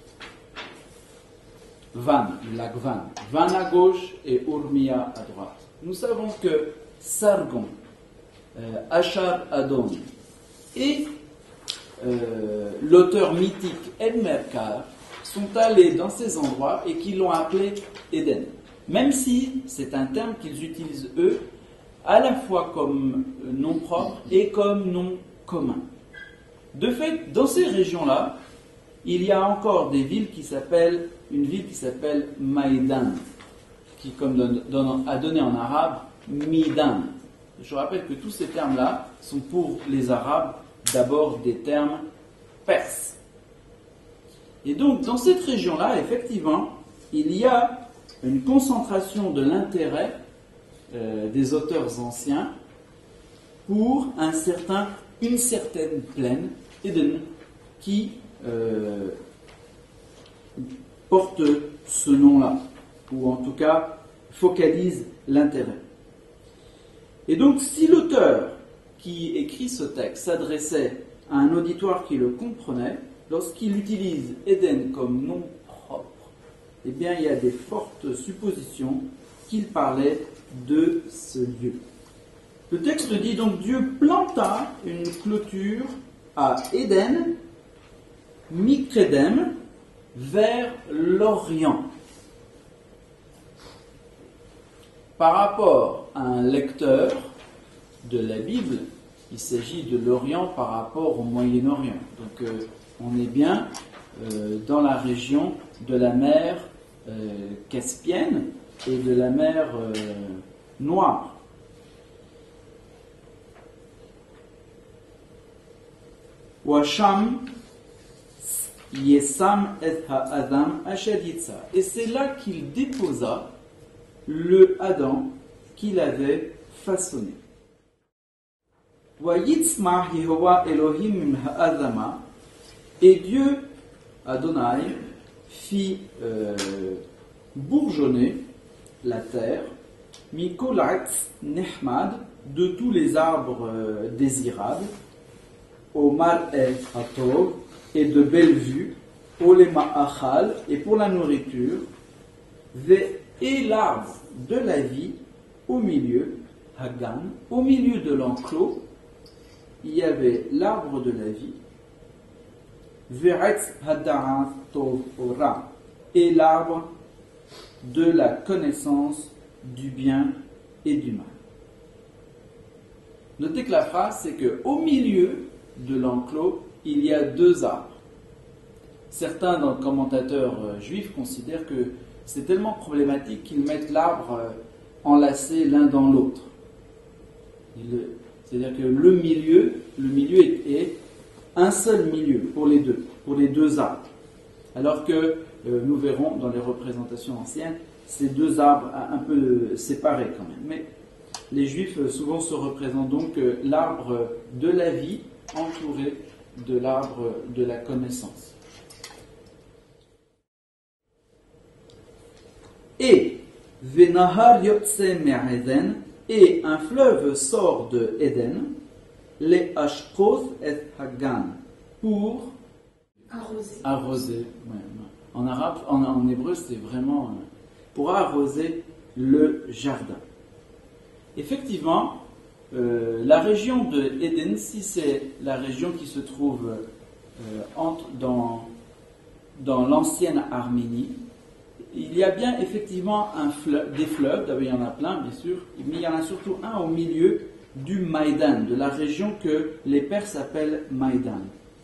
Van, le lac Van, Van à gauche et Urmia à droite. Nous savons que Sargon, euh, Ashar Adon et euh, l'auteur mythique Edmerkar sont allés dans ces endroits et qu'ils l'ont appelé Éden. Même si c'est un terme qu'ils utilisent eux à la fois comme nom propre et comme nom commun. De fait, dans ces régions-là, il y a encore des villes qui s'appellent, une ville qui s'appelle Maïdan, qui comme donne, donne, a donné en arabe Midan. Je rappelle que tous ces termes-là sont pour les Arabes d'abord des termes perses. Et donc, dans cette région-là, effectivement, il y a une concentration de l'intérêt euh, des auteurs anciens pour un certain, une certaine plaine, Éden, qui euh, porte ce nom-là, ou en tout cas focalise l'intérêt. Et donc, si l'auteur qui écrit ce texte s'adressait à un auditoire qui le comprenait, lorsqu'il utilise Éden comme nom propre, eh bien, il y a des fortes suppositions qu'il parlait de ce lieu. Le texte dit donc Dieu planta une clôture à Éden, Mikredem, vers l'Orient. Par rapport à un lecteur de la Bible, il s'agit de l'Orient par rapport au Moyen-Orient. Donc euh, on est bien euh, dans la région de la mer euh, Caspienne et de la mer euh, Noire. Washam Yesam et Adam Ashaditsa. Et c'est là qu'il déposa le Adam qu'il avait façonné. Wayitzma Yehovah Elohim Ha'adama. Et Dieu, Adonai, fit euh, bourgeonner la terre, Mikolatz Nehmad, de tous les arbres euh, désirables, Omar El Hatov, et de belles vues, Olema Achal, et pour la nourriture, et l'arbre de la vie au milieu, Hagan, au milieu de l'enclos, il y avait l'arbre de la vie, Veretz Hada'at Tov Ora, et l'arbre de la connaissance du bien et du mal. Notez que la phrase, c'est qu'au milieu de l'enclos, il y a deux arbres. Certains dans le commentateur juif considèrent que c'est tellement problématique qu'ils mettent l'arbre euh, enlacé l'un dans l'autre. C'est-à-dire que le milieu, le milieu est, est un seul milieu pour les deux, pour les deux arbres. Alors que euh, nous verrons dans les représentations anciennes, ces deux arbres un peu séparés quand même. Mais les Juifs euh, souvent se représentent donc euh, l'arbre de la vie entouré de l'arbre de la connaissance. Et Venahar Yotse Me'Eden, et un fleuve sort de Éden, les Ashkoz et Hagan, pour arroser. arroser. Ouais, ouais. En arabe, en, en hébreu, c'est vraiment euh, pour arroser le jardin. Effectivement, euh, la région de Éden, si c'est la région qui se trouve euh, entre, dans, dans l'ancienne Arménie, il y a bien effectivement un fleuve, des fleuves, d'abord il y en a plein bien sûr, mais il y en a surtout un au milieu du Maïdan, de la région que les Perses appellent Maïdan.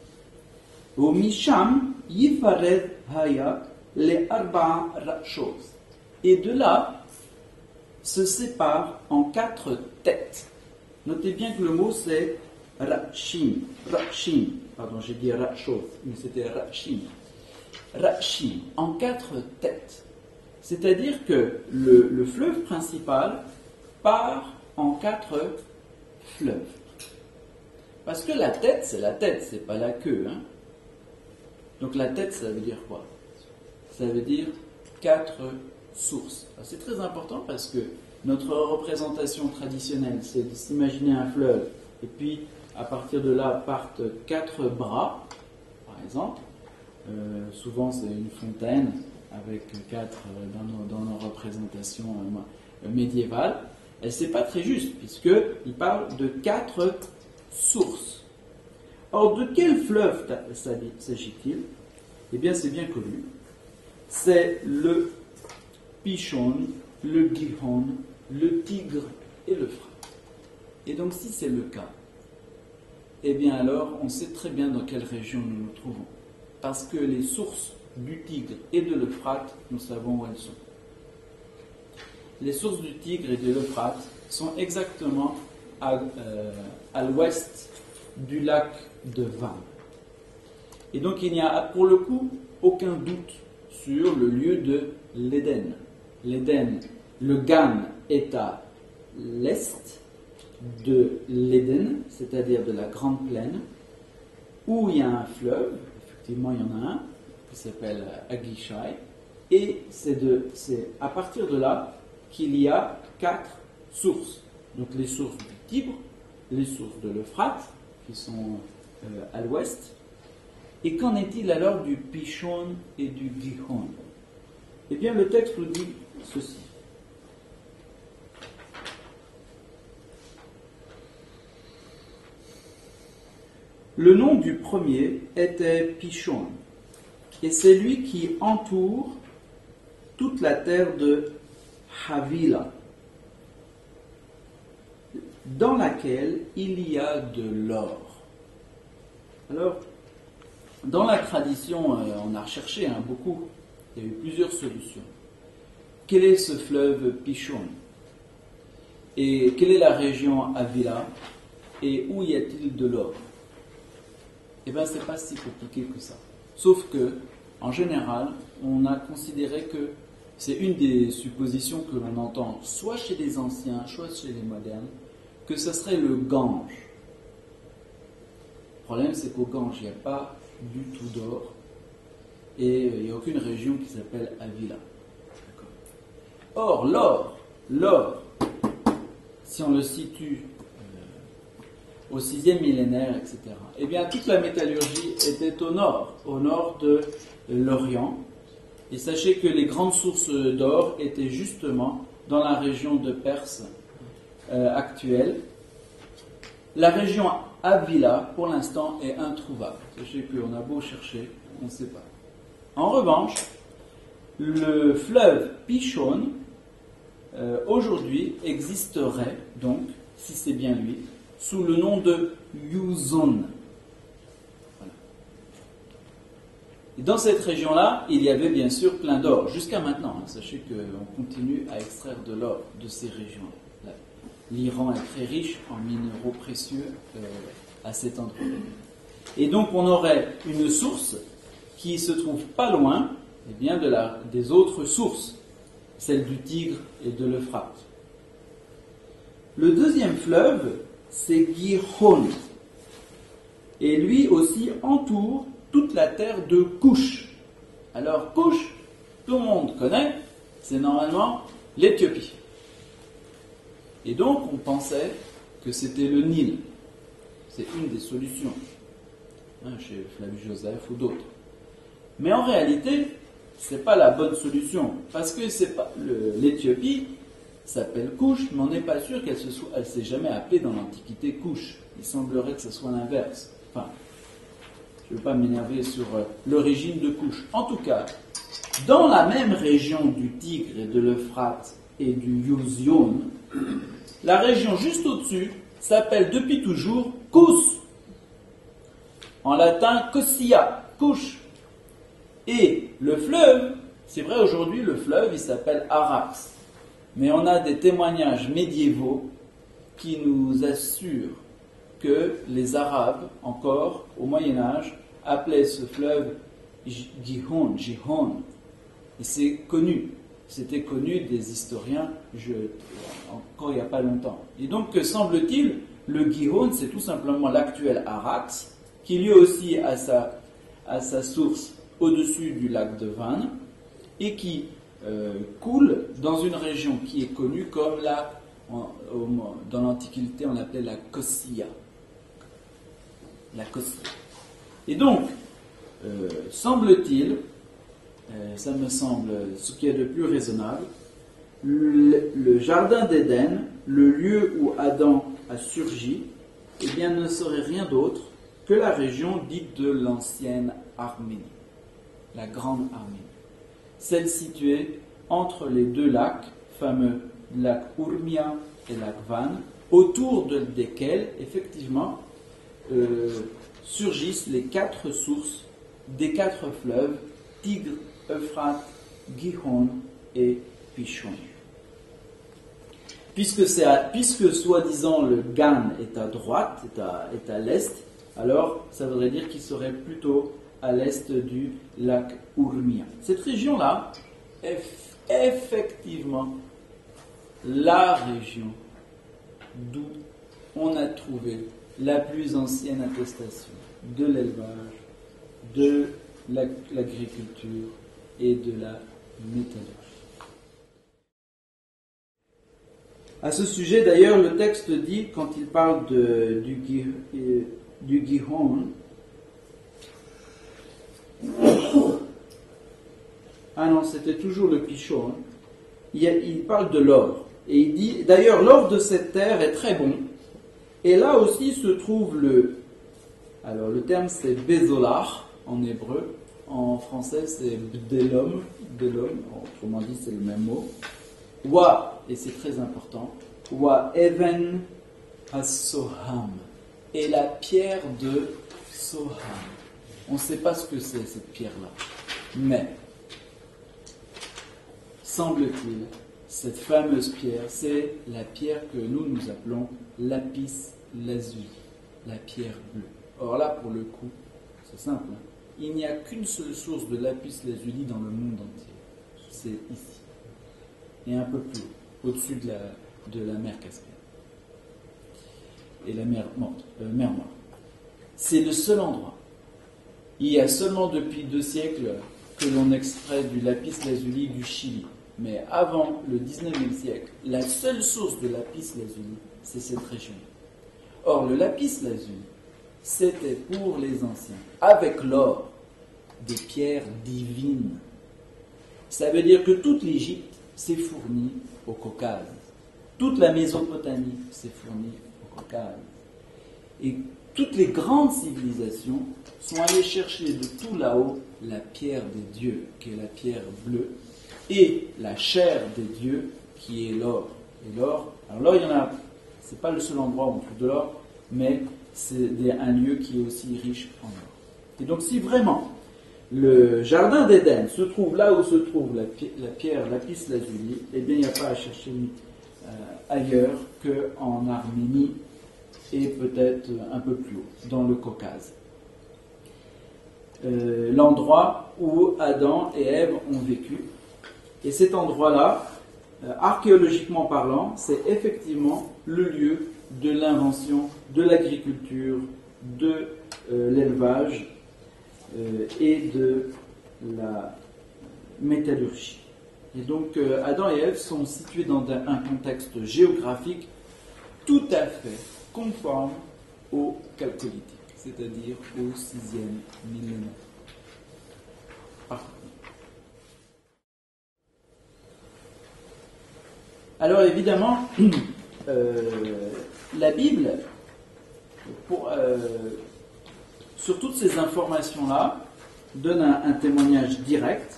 Au Misham, Yifared Haya, les Arba'a Rachos. Et de là se séparent en quatre têtes. Notez bien que le mot c'est Rachim, Rachim, pardon j'ai dit Rachos, mais c'était Rachim. Rachim, en quatre têtes. C'est-à-dire que le, le fleuve principal part en quatre fleuves. Parce que la tête, c'est la tête, c'est pas la queue. Hein. Donc la tête, ça veut dire quoi? Ça veut dire quatre sources. Alors, c'est très important parce que notre représentation traditionnelle, c'est de s'imaginer un fleuve et puis à partir de là partent quatre bras, par exemple. Euh, souvent c'est une fontaine avec quatre euh, dans, nos, dans nos représentations euh, médiévales. Et c'est pas très juste puisqu'il parle de quatre sources. Or de quel fleuve s'agit-il? Eh bien c'est bien connu. C'est le Pishon, le Gihon, le Tigre et le Frat. Et donc si c'est le cas, eh bien alors on sait très bien dans quelle région nous nous trouvons. Parce que les sources du Tigre et de l'Euphrate, nous savons où elles sont. Les sources du Tigre et de l'Euphrate sont exactement à, euh, à l'ouest du lac de Van. Et donc il n'y a pour le coup aucun doute sur le lieu de l'Éden. L'Éden, le Gan est à l'est de l'Éden, c'est-à-dire de la grande plaine, où il y a un fleuve. Effectivement, il y en a un qui s'appelle Agishai, et c'est, de, c'est à partir de là qu'il y a quatre sources. Donc les sources du Tibre, les sources de l'Euphrate, qui sont euh, à l'ouest. Et qu'en est-il alors du Pishon et du Gihon? Eh bien, le texte nous dit ceci. Le nom du premier était Pishon, et c'est lui qui entoure toute la terre de Havila, dans laquelle il y a de l'or. Alors, dans la tradition, euh, on a recherché hein, beaucoup, il y a eu plusieurs solutions. Quel est ce fleuve Pishon? Et quelle est la région Havila? Et où y a-t-il de l'or? Eh bien, ce n'est pas si compliqué que ça. Sauf que, en général, on a considéré que c'est une des suppositions que l'on entend, soit chez les anciens, soit chez les modernes, que ce serait le Gange. Le problème, c'est qu'au Gange, il n'y a pas du tout d'or, et il n'y a aucune région qui s'appelle Havila. Or, l'or, l'or, si on le situe au sixième millénaire, et cetera. Eh bien, toute la métallurgie était au nord, au nord de l'Orient. Et sachez que les grandes sources d'or étaient justement dans la région de Perse euh, actuelle. La région Havila, pour l'instant, est introuvable. Sachez qu'on a beau chercher, on ne sait pas. En revanche, le fleuve Pishon, euh, aujourd'hui, existerait donc, si c'est bien lui, sous le nom de Yuzon. Voilà. Et Et dans cette région-là, il y avait bien sûr plein d'or, jusqu'à maintenant. Hein. Sachez qu'on continue à extraire de l'or de ces régions-là. L'Iran est très riche en minéraux précieux euh, à cet endroit. Et donc on aurait une source qui se trouve pas loin eh bien, de la, des autres sources, celle du Tigre et de l'Euphrate. Le deuxième fleuve, c'est Gihon. Et lui aussi entoure toute la terre de Couche. Alors Couche, tout le monde connaît, c'est normalement l'Éthiopie. Et donc on pensait que c'était le Nil. C'est une des solutions, hein, chez Flavius Joseph ou d'autres. Mais en réalité, ce n'est pas la bonne solution, parce que c'est pas le, l'Éthiopie s'appelle Couche, mais on n'est pas sûr qu'elle se soit, elle s'est jamais appelée dans l'Antiquité Couche. Il semblerait que ce soit l'inverse. Enfin, je ne veux pas m'énerver sur euh, l'origine de Couche. En tout cas, dans la même région du Tigre et de l'Euphrate et du Yuzion, la région juste au-dessus s'appelle depuis toujours Kous. En latin, Kossia, Couche. Et le fleuve, c'est vrai aujourd'hui, le fleuve, il s'appelle Arax. Mais on a des témoignages médiévaux qui nous assurent que les Arabes, encore au Moyen-Âge, appelaient ce fleuve Gihon, Gihon. Et c'est connu. C'était connu des historiens je, encore il n'y a pas longtemps. Et donc, semble-t-il, le Gihon, c'est tout simplement l'actuel Arax, qui lui aussi a sa, a sa source au-dessus du lac de Van, et qui euh, coule dans une région qui est connue comme la, en, au, dans l'Antiquité, on l'appelait la Kossia. La Kossia. Et donc, euh, semble-t-il, euh, ça me semble ce qui est de plus raisonnable, le, le jardin d'Éden, le lieu où Adam a surgi, eh bien, ne serait rien d'autre que la région dite de l'ancienne Arménie, la Grande Arménie, celle située entre les deux lacs, fameux lac Urmia et lac Van, autour de, desquels, effectivement, euh, surgissent les quatre sources des quatre fleuves, Tigre, Euphrate, Gihon et Pishon. Puisque, c'est à, puisque soi-disant le Gan est à droite, est à, est à l'est, alors ça voudrait dire qu'il serait plutôt à l'est du lac Urmia. Cette région-là est effectivement la région d'où on a trouvé la plus ancienne attestation de l'élevage, de l'agriculture et de la métallurgie. À ce sujet, d'ailleurs, le texte dit, quand il parle de, du, du Gihon, ah non, c'était toujours le Pishon, il, il parle de l'or. Et il dit, d'ailleurs, l'or de cette terre est très bon. Et là aussi se trouve le, alors le terme c'est Bézolar en hébreu, en français c'est Bdelom, Bdelom, autrement dit c'est le même mot. Wa, et c'est très important, Wa Even HaSoham, et la pierre de Soham. On ne sait pas ce que c'est cette pierre-là, mais semble-t-il, cette fameuse pierre, c'est la pierre que nous nous appelons lapis lazuli, la pierre bleue. Or là, pour le coup, c'est simple, hein, il n'y a qu'une seule source de lapis lazuli dans le monde entier, c'est ici, et un peu plus haut, au-dessus de la, de la mer Caspienne et la mer morte, euh, mer Noire. C'est le seul endroit. Il y a seulement depuis deux siècles que l'on extrait du lapis lazuli du Chili. Mais avant le dix-neuvième siècle, la seule source de lapis lazuli, c'est cette région. Or, le lapis lazuli, c'était pour les anciens, avec l'or, des pierres divines. Ça veut dire que toute l'Égypte s'est fournie au Caucase. Toute la Mésopotamie s'est fournie au Caucase. Et toutes les grandes civilisations sont allées chercher de tout là-haut la pierre des dieux, qui est la pierre bleue, et la chair des dieux, qui est l'or. Et l'or, alors l'or, il y en a, c'est pas le seul endroit où on trouve de l'or, mais c'est un lieu qui est aussi riche en or. Et donc, si vraiment le jardin d'Éden se trouve là où se trouve la, pi- la pierre lapis lazuli, eh bien il n'y a pas à chercher euh, ailleurs qu'en Arménie et peut-être un peu plus haut, dans le Caucase. Euh, l'endroit où Adam et Ève ont vécu. Et cet endroit-là, euh, archéologiquement parlant, c'est effectivement le lieu de l'invention de l'agriculture, de euh, l'élevage euh, et de la métallurgie. Et donc euh, Adam et Ève sont situés dans un, un contexte géographique tout à fait conforme au chalcolithique, c'est-à-dire au sixième millénaire. Alors évidemment, euh, la Bible, pour, euh, sur toutes ces informations-là, donne un, un témoignage direct,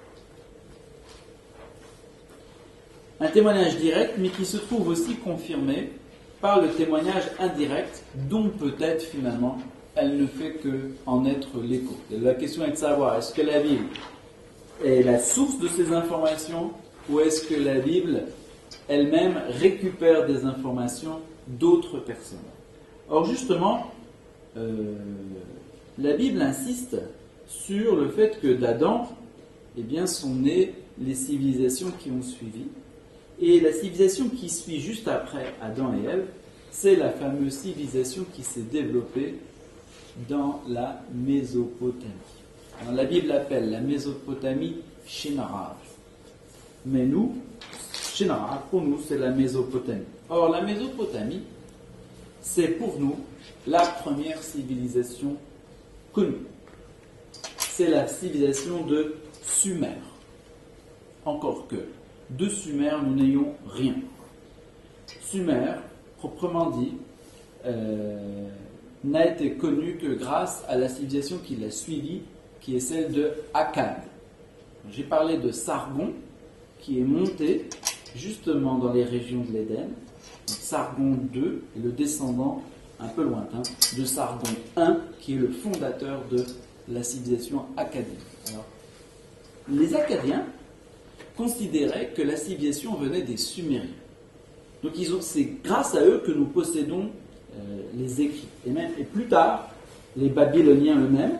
un témoignage direct, mais qui se trouve aussi confirmé par le témoignage indirect, dont peut-être finalement elle ne fait qu'en être l'écho. Et la question est de savoir, est-ce que la Bible est la source de ces informations, ou est-ce que la Bible elle-même récupère des informations d'autres personnes. Or justement, euh, la Bible insiste sur le fait que d'Adam, eh bien, sont nées les civilisations qui ont suivi. Et la civilisation qui suit juste après Adam et Ève, c'est la fameuse civilisation qui s'est développée dans la Mésopotamie. Alors, la Bible appelle la Mésopotamie Shinar. Mais nous, Shinar, pour nous, c'est la Mésopotamie. Or, la Mésopotamie, c'est pour nous la première civilisation connue. C'est la civilisation de Sumer. Encore que, de Sumer, nous n'ayons rien. Sumer, proprement dit, euh, n'a été connu que grâce à la civilisation qui l'a suivie, qui est celle de Akkad. J'ai parlé de Sargon, qui est monté justement dans les régions de l'Éden. Sargon deux est le descendant un peu lointain de Sargon un, qui est le fondateur de la civilisation akkadienne. Alors, les Akkadiens considéraient que la civilisation venait des Sumériens. Donc ils ont, c'est grâce à eux que nous possédons euh, les écrits. Et, même, et plus tard, les Babyloniens eux-mêmes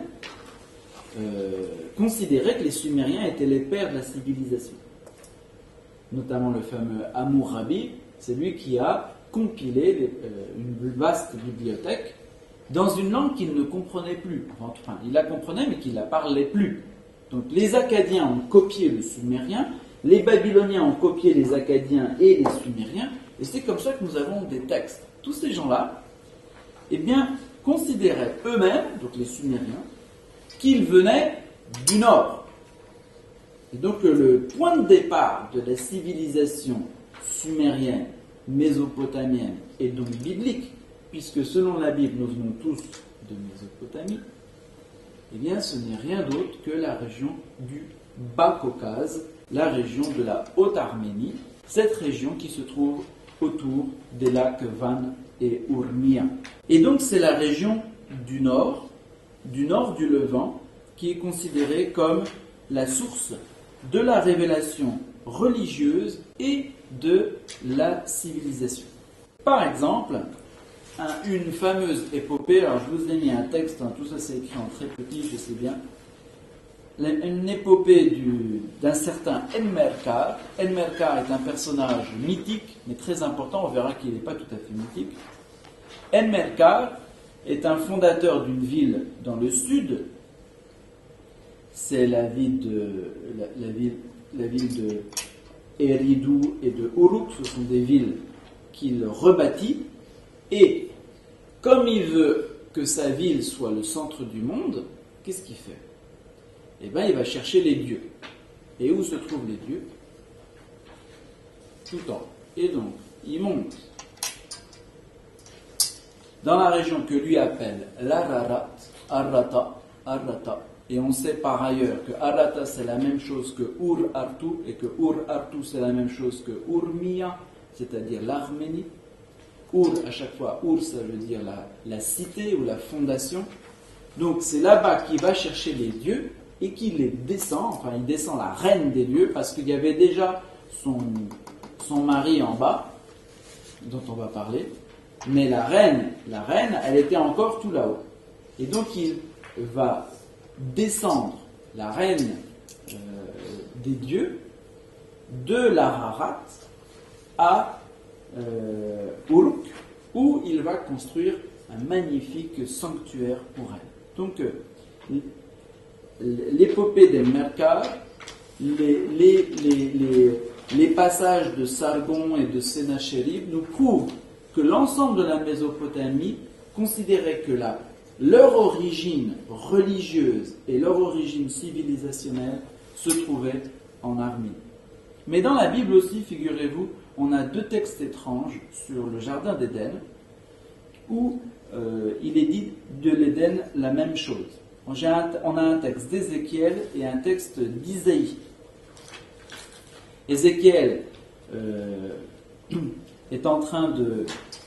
euh, considéraient que les Sumériens étaient les pères de la civilisation. Notamment le fameux Hammurabi, c'est lui qui a compilé les, euh, une vaste bibliothèque dans une langue qu'il ne comprenait plus. Enfin, il la comprenait, mais qu'il ne la parlait plus. Donc les Akkadiens ont copié le sumérien, les Babyloniens ont copié les Akkadiens et les Sumériens, et c'est comme ça que nous avons des textes. Tous ces gens-là, eh bien, considéraient eux-mêmes, donc les Sumériens, qu'ils venaient du Nord. Et donc le point de départ de la civilisation sumérienne, mésopotamienne, et donc biblique, puisque selon la Bible nous venons tous de Mésopotamie, eh bien ce n'est rien d'autre que la région du Bas-Caucase, la région de la Haute-Arménie, cette région qui se trouve autour des lacs Van et Urmia. Et donc c'est la région du nord, du nord du Levant, qui est considérée comme la source de la révélation religieuse et de la civilisation. Par exemple, un, une fameuse épopée, alors je vous ai mis un texte, hein, tout ça c'est écrit en très petit, je sais bien, une épopée du, d'un certain Enmerkar. Enmerkar est un personnage mythique, mais très important, on verra qu'il n'est pas tout à fait mythique. Enmerkar est un fondateur d'une ville dans le sud, c'est la ville de, la, la ville, la ville de Eridu et de Uruk, ce sont des villes qu'il rebâtit, et comme il veut que sa ville soit le centre du monde, qu'est-ce qu'il fait ? Eh bien, il va chercher les dieux. Et où se trouvent les dieux ? Tout en haut. Et donc, il monte dans la région que lui appelle l'Ararat, Arrata, Arrata. Et on sait par ailleurs que Arrata c'est la même chose que Ur-Artu, et que Ur-Artu c'est la même chose que Urmia, c'est-à-dire l'Arménie. Ur, à chaque fois, Ur ça veut dire la, la cité ou la fondation. Donc c'est là-bas qu'il va chercher les dieux, et qui les descend, enfin il descend la reine des lieux, parce qu'il y avait déjà son, son mari en bas, dont on va parler, mais la reine, la reine, elle était encore tout là-haut. Et donc il va descendre la reine euh, des dieux de l'Ararat à euh, Uruk, où il va construire un magnifique sanctuaire pour elle. Donc, euh, l'épopée d'Enmerkar, les, les, les, les, les passages de Sargon et de Sennacherib nous prouvent que l'ensemble de la Mésopotamie considérait que la, leur origine religieuse et leur origine civilisationnelle se trouvaient en Arménie. Mais dans la Bible aussi, figurez-vous, on a deux textes étranges sur le jardin d'Éden, où euh, il est dit de l'Éden la même chose. On a un texte d'Ézéchiel et un texte d'Isaïe. Ézéchiel euh, est en train de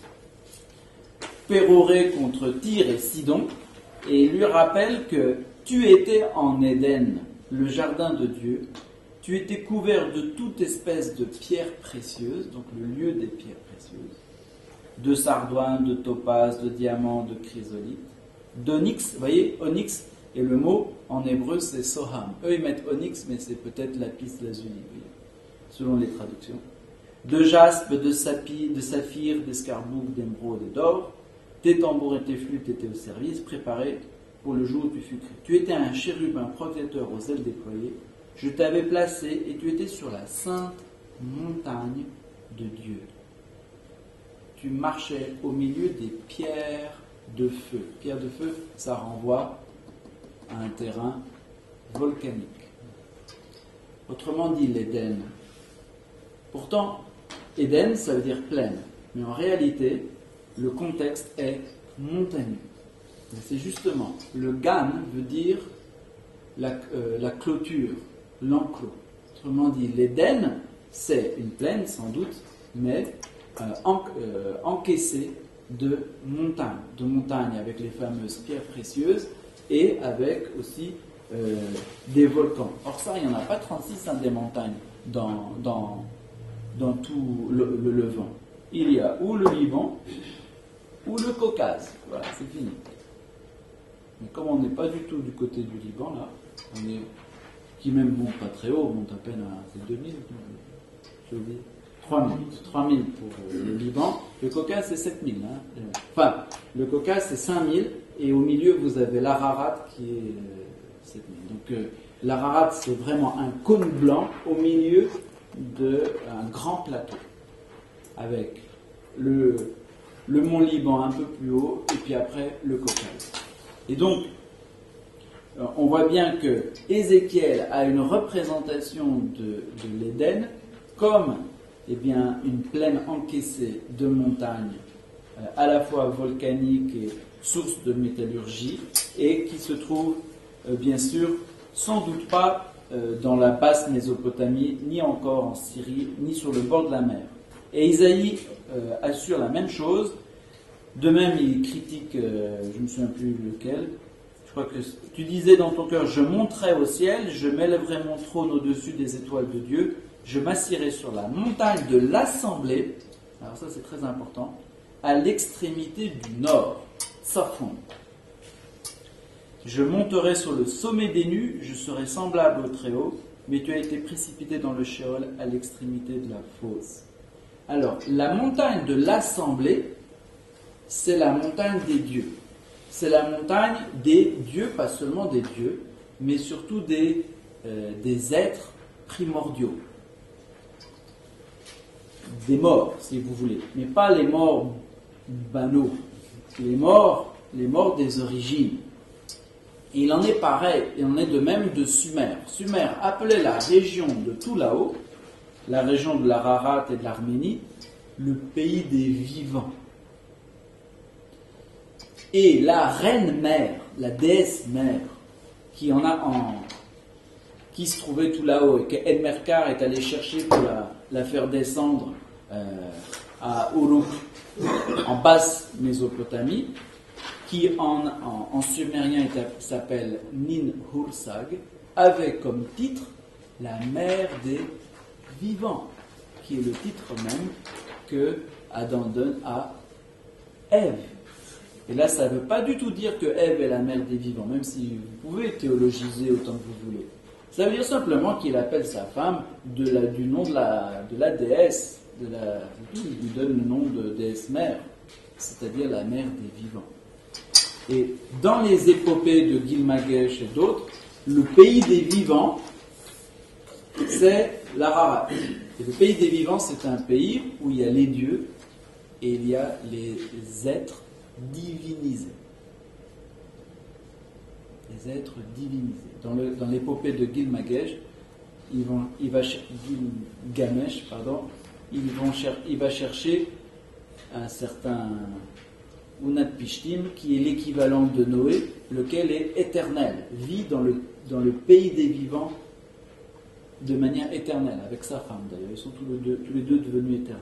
pérorer contre Tyr et Sidon, et il lui rappelle que tu étais en Éden, le jardin de Dieu, tu étais couvert de toute espèce de pierres précieuses, donc le lieu des pierres précieuses, de sardoine, de topaze, de diamant, de chrysolite, d'onyx, vous voyez, onyx, et le mot en hébreu c'est soham. Eux ils mettent onyx, mais c'est peut-être lapis lazuli, selon les traductions. De jaspe, de saphir, de saphir, d'escarboucle, d'émeraude et d'or. Tes tambours et tes flûtes étaient au service, préparés pour le jour où tu fus créé. Tu étais un chérubin protecteur aux ailes déployées. Je t'avais placé et tu étais sur la sainte montagne de Dieu. Tu marchais au milieu des pierres de feu. Pierres de feu, ça renvoie à un terrain volcanique. Autrement dit, l'Éden. Pourtant, Éden, ça veut dire plaine. Mais en réalité, le contexte est montagneux. Et c'est justement, le Gan veut dire la, euh, la clôture, l'enclos. Autrement dit, l'Éden, c'est une plaine sans doute, mais euh, en, euh, encaissée de montagnes, de montagnes avec les fameuses pierres précieuses et avec aussi euh, des volcans. Or ça, il n'y en a pas trente-six, hein, des montagnes dans, dans, dans tout le, le Levant. Il y a ou le Liban ou le Caucase. Voilà, c'est fini. Mais comme on n'est pas du tout du côté du Liban, là, on est, qui même monte pas très haut, on monte à peine à c'est deux mille, j'ai oublié, trois mille, trois mille pour le Liban, le Caucase c'est sept mille. Hein. Enfin, le Caucase c'est cinq mille, et au milieu vous avez l'Ararat qui est sept mille. Donc euh, l'Ararat c'est vraiment un cône blanc au milieu d'un grand plateau, avec le, le mont Liban un peu plus haut, et puis après le Caucase. Et donc, on voit bien que Ézéchiel a une représentation de, de l'Éden comme eh bien, une plaine encaissée de montagnes, euh, à la fois volcaniques et source de métallurgie, et qui se trouve, euh, bien sûr, sans doute pas euh, dans la basse Mésopotamie, ni encore en Syrie, ni sur le bord de la mer. Et Isaïe euh, assure la même chose. De même, il critique, euh, je ne me souviens plus lequel, je crois que tu disais dans ton cœur, je monterai au ciel, je m'élèverai mon trône au-dessus des étoiles de Dieu, je m'assirai sur la montagne de l'assemblée, alors ça c'est très important, à l'extrémité du nord, Safon. Je monterai sur le sommet des nues, je serai semblable au Très-Haut, mais tu as été précipité dans le Sheol à l'extrémité de la fosse. Alors, la montagne de l'assemblée, c'est la montagne des dieux. C'est la montagne des dieux, pas seulement des dieux, mais surtout des, euh, des êtres primordiaux. Des morts, si vous voulez. Mais pas les morts banaux. Les morts, les morts des origines. Et il en est pareil, il en est de même de Sumer. Sumer appelait la région de tout là-haut, la région de l'Ararat et de l'Arménie, le pays des vivants. Et la reine mère, la déesse mère, qui en a en, qui se trouvait tout là-haut et qu'Enmerkar est allé chercher pour la, la faire descendre euh, à Uruk, en basse Mésopotamie, qui en, en, en sumérien s'appelle Nin-Hursag, avait comme titre la mère des vivants, qui est le titre même que Adam donne à Ève. Et là, ça ne veut pas du tout dire que Ève est la mère des vivants, même si vous pouvez théologiser autant que vous voulez. Ça veut dire simplement qu'il appelle sa femme de la, du nom de la, de la déesse, de la, il lui donne le nom de déesse mère, c'est-à-dire la mère des vivants. Et dans les épopées de Gilgamesh et d'autres, le pays des vivants, c'est l'Ararat. Et le pays des vivants, c'est un pays où il y a les dieux et il y a les êtres divinisés. Les êtres divinisés. Dans, le, dans l'épopée de Gilgamesh, ils vont, il va, Gilgamesh, pardon, ils vont cher, il va chercher un certain Unat-Pishtim, qui est l'équivalent de Noé, lequel est éternel, vit dans le, dans le pays des vivants de manière éternelle, avec sa femme d'ailleurs. Ils sont tous les deux, tous les deux devenus éternels.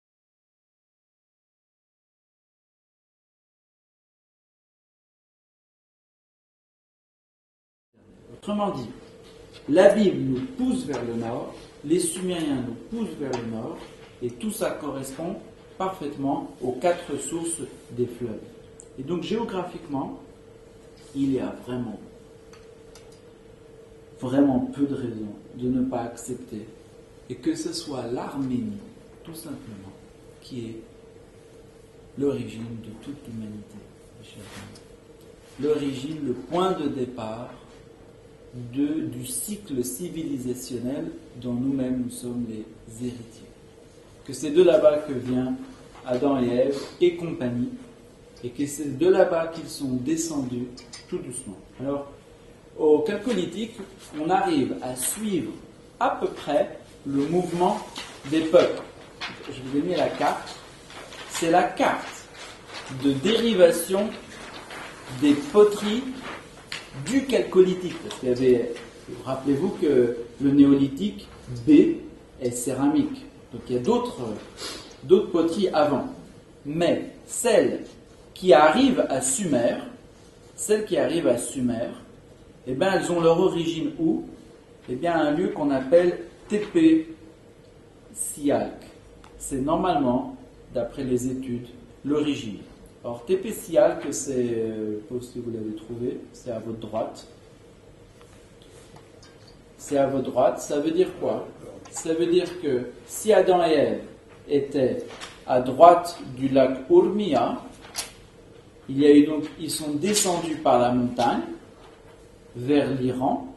Autrement dit, la Bible nous pousse vers le nord, les Sumériens nous poussent vers le nord, et tout ça correspond parfaitement aux quatre sources des fleuves. Et donc géographiquement, il y a vraiment, vraiment peu de raisons de ne pas accepter, et que ce soit l'Arménie, tout simplement, qui est l'origine de toute l'humanité, mes chers amis. L'origine, le point de départ de, du cycle civilisationnel dont nous-mêmes nous sommes les héritiers. Que c'est de là-bas que vient Adam et Ève et compagnie, et que c'est de là-bas qu'ils sont descendus tout doucement. Alors, au Chalcolithique, on arrive à suivre à peu près le mouvement des peuples. Je vous ai mis la carte. C'est la carte de dérivation des poteries du Chalcolithique. Parce qu'il y avait, rappelez-vous que le néolithique B est céramique. Donc il y a d'autres, d'autres poteries avant. Mais celles qui arrivent à Sumer, celles qui arrivent à Sumer, eh bien, elles ont leur origine où? Eh bien, à un lieu qu'on appelle Tépé Sialk. C'est normalement, d'après les études, l'origine. Alors, Tépé Sialk, c'est, je ne sais pas si vous l'avez trouvé, c'est à votre droite. C'est à votre droite. Ça veut dire quoi? Ça veut dire que si Adam et Ève étaient à droite du lac Urmia, il y a eu donc, ils sont descendus par la montagne vers l'Iran.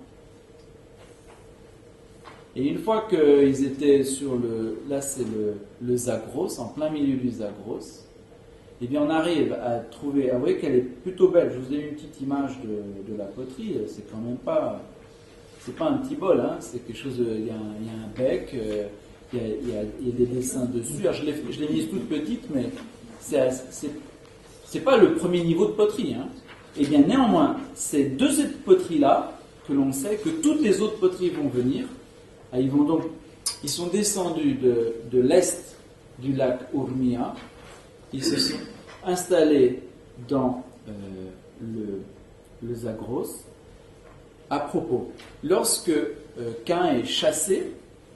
Et une fois qu'ils étaient sur le... Là, c'est le, le Zagros, en plein milieu du Zagros. Eh bien, on arrive à trouver... Ah, vous voyez qu'elle est plutôt belle. Je vous ai mis une petite image de, de la poterie. C'est quand même pas... C'est pas un petit bol, hein. C'est quelque chose... De, il, y a un, il y a un bec, euh, il, y a, il, y a, il y a des dessins dessus. Alors, je l'ai, je l'ai mise toute petite, mais c'est... c'est C'est pas le premier niveau de poterie. Hein. Et bien néanmoins, c'est de cette poterie-là que l'on sait que toutes les autres poteries vont venir. Ah, ils, vont donc, ils sont descendus de, de l'est du lac Urmia. Ils se sont installés dans euh, le, le Zagros. À propos, lorsque euh, Cain est chassé,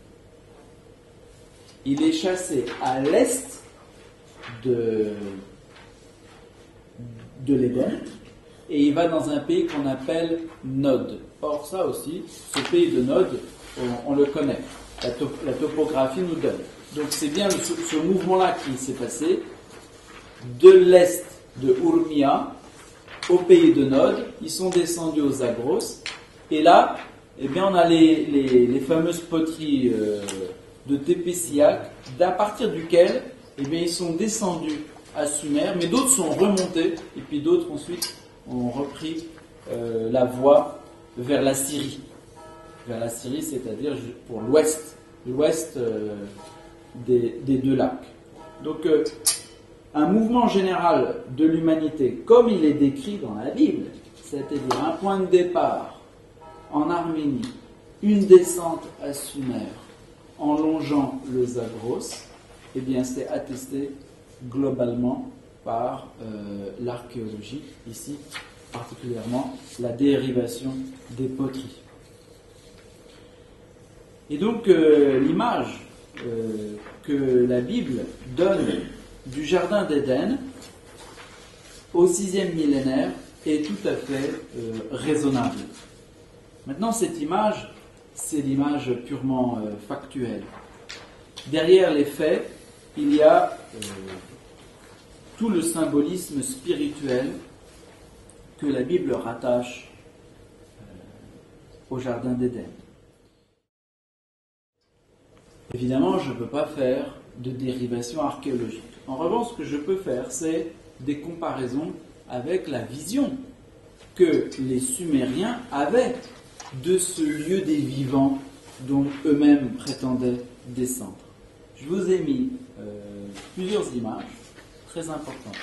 il est chassé à l'est de... de l'Éden, et il va dans un pays qu'on appelle Nod. Or, ça aussi, ce pays de Nod, on, on le connaît. La, top, la topographie nous donne. Donc, c'est bien ce, ce mouvement-là qui s'est passé de l'est de Urmia au pays de Nod. Ils sont descendus aux Zagros, et là, eh bien, on a les, les, les fameuses poteries euh, de Tépé Sialk, d'à partir duquel, eh bien, ils sont descendus à Sumer, mais d'autres sont remontés, et puis d'autres ensuite ont repris euh, la voie vers la Syrie. Vers la Syrie, c'est-à-dire pour l'ouest, l'ouest euh, des, des deux lacs. Donc, euh, un mouvement général de l'humanité, comme il est décrit dans la Bible, c'est-à-dire un point de départ en Arménie, une descente à Sumer, en longeant le Zagros, eh bien, c'est attesté globalement par euh, l'archéologie, ici particulièrement la dérivation des poteries. Et donc euh, l'image euh, que la Bible donne du jardin d'Éden au sixième millénaire est tout à fait euh, raisonnable. Maintenant, cette image, c'est l'image purement euh, factuelle. Derrière les faits, il y a euh, tout le symbolisme spirituel que la Bible rattache euh, au jardin d'Éden. Évidemment, je ne peux pas faire de dérivation archéologique. En revanche, ce que je peux faire, c'est des comparaisons avec la vision que les Sumériens avaient de ce lieu des vivants dont eux-mêmes prétendaient descendre. Je vous ai mis euh, plusieurs images très importantes.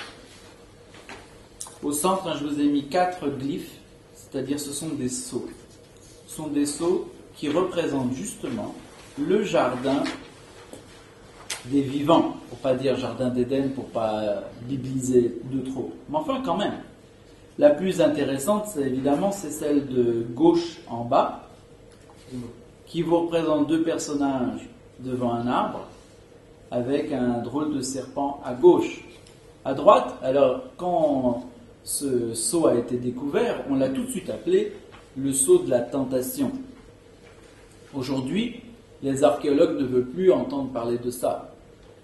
Au centre, je vous ai mis quatre glyphes, c'est-à-dire ce sont des sceaux. Ce sont des sceaux qui représentent justement le jardin des vivants, pour ne pas dire jardin d'Éden, pour ne pas bibliser de trop. Mais enfin, quand même, la plus intéressante, c'est évidemment, c'est celle de gauche en bas, qui vous représente deux personnages devant un arbre, avec un drôle de serpent à gauche. À droite, alors, quand ce sceau a été découvert, on l'a tout de suite appelé le sceau de la tentation. Aujourd'hui, les archéologues ne veulent plus entendre parler de ça. Pourquoi ?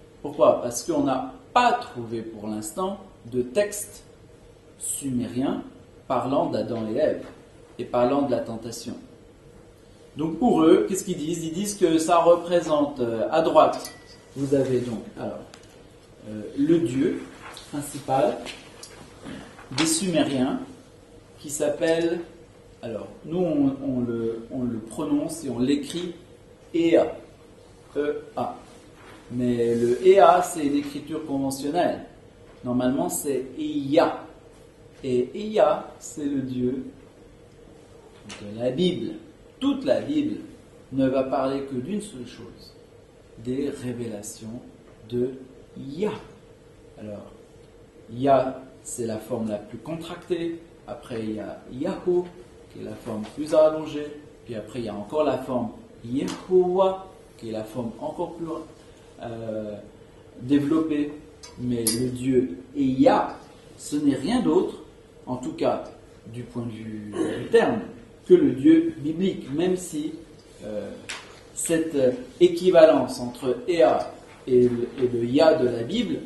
Parce qu'on n'a pas trouvé pour l'instant de texte sumérien parlant d'Adam et Ève et parlant de la tentation. Donc pour eux, qu'est-ce qu'ils disent ? Ils disent que ça représente, euh, à droite, vous avez donc alors euh, le dieu principal des Sumériens qui s'appelle, alors nous on, on, le, on le prononce et on l'écrit Ea, E A. Mais le Ea, c'est une écriture conventionnelle. Normalement, c'est Eya. Et Eya, c'est le Dieu de la Bible. Toute la Bible ne va parler que d'une seule chose, des révélations de Yah. Alors, Yah, c'est la forme la plus contractée. Après, il y a Yahoo, qui est la forme plus allongée. Puis après, il y a encore la forme Yehowa, qui est la forme encore plus euh, développée. Mais le Dieu Eya, ce n'est rien d'autre, en tout cas du point de vue du terme, que le Dieu biblique, même si euh, cette équivalence entre Ea et le, et le Ya de la Bible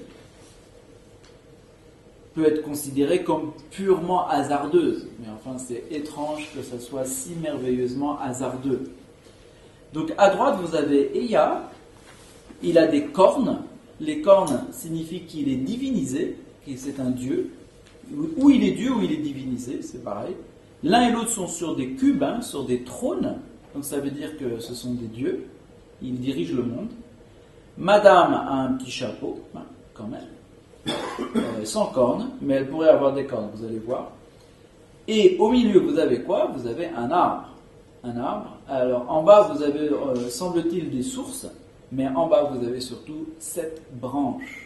peut être considérée comme purement hasardeuse. Mais enfin, c'est étrange que ça soit si merveilleusement hasardeux. Donc à droite, vous avez Eya, il a des cornes. Les cornes signifient qu'il est divinisé, que c'est un dieu. Ou il est Dieu ou il est divinisé, c'est pareil. L'un et l'autre sont sur des cubes, hein, sur des trônes. Donc ça veut dire que ce sont des dieux. Ils dirigent le monde. Madame a un petit chapeau, hein, quand même. Euh, sans cornes, mais elle pourrait avoir des cornes, vous allez voir. Et au milieu, vous avez quoi ? Vous avez un arbre. Un arbre. Alors en bas, vous avez, euh, semble-t-il, des sources. Mais en bas, vous avez surtout sept branches.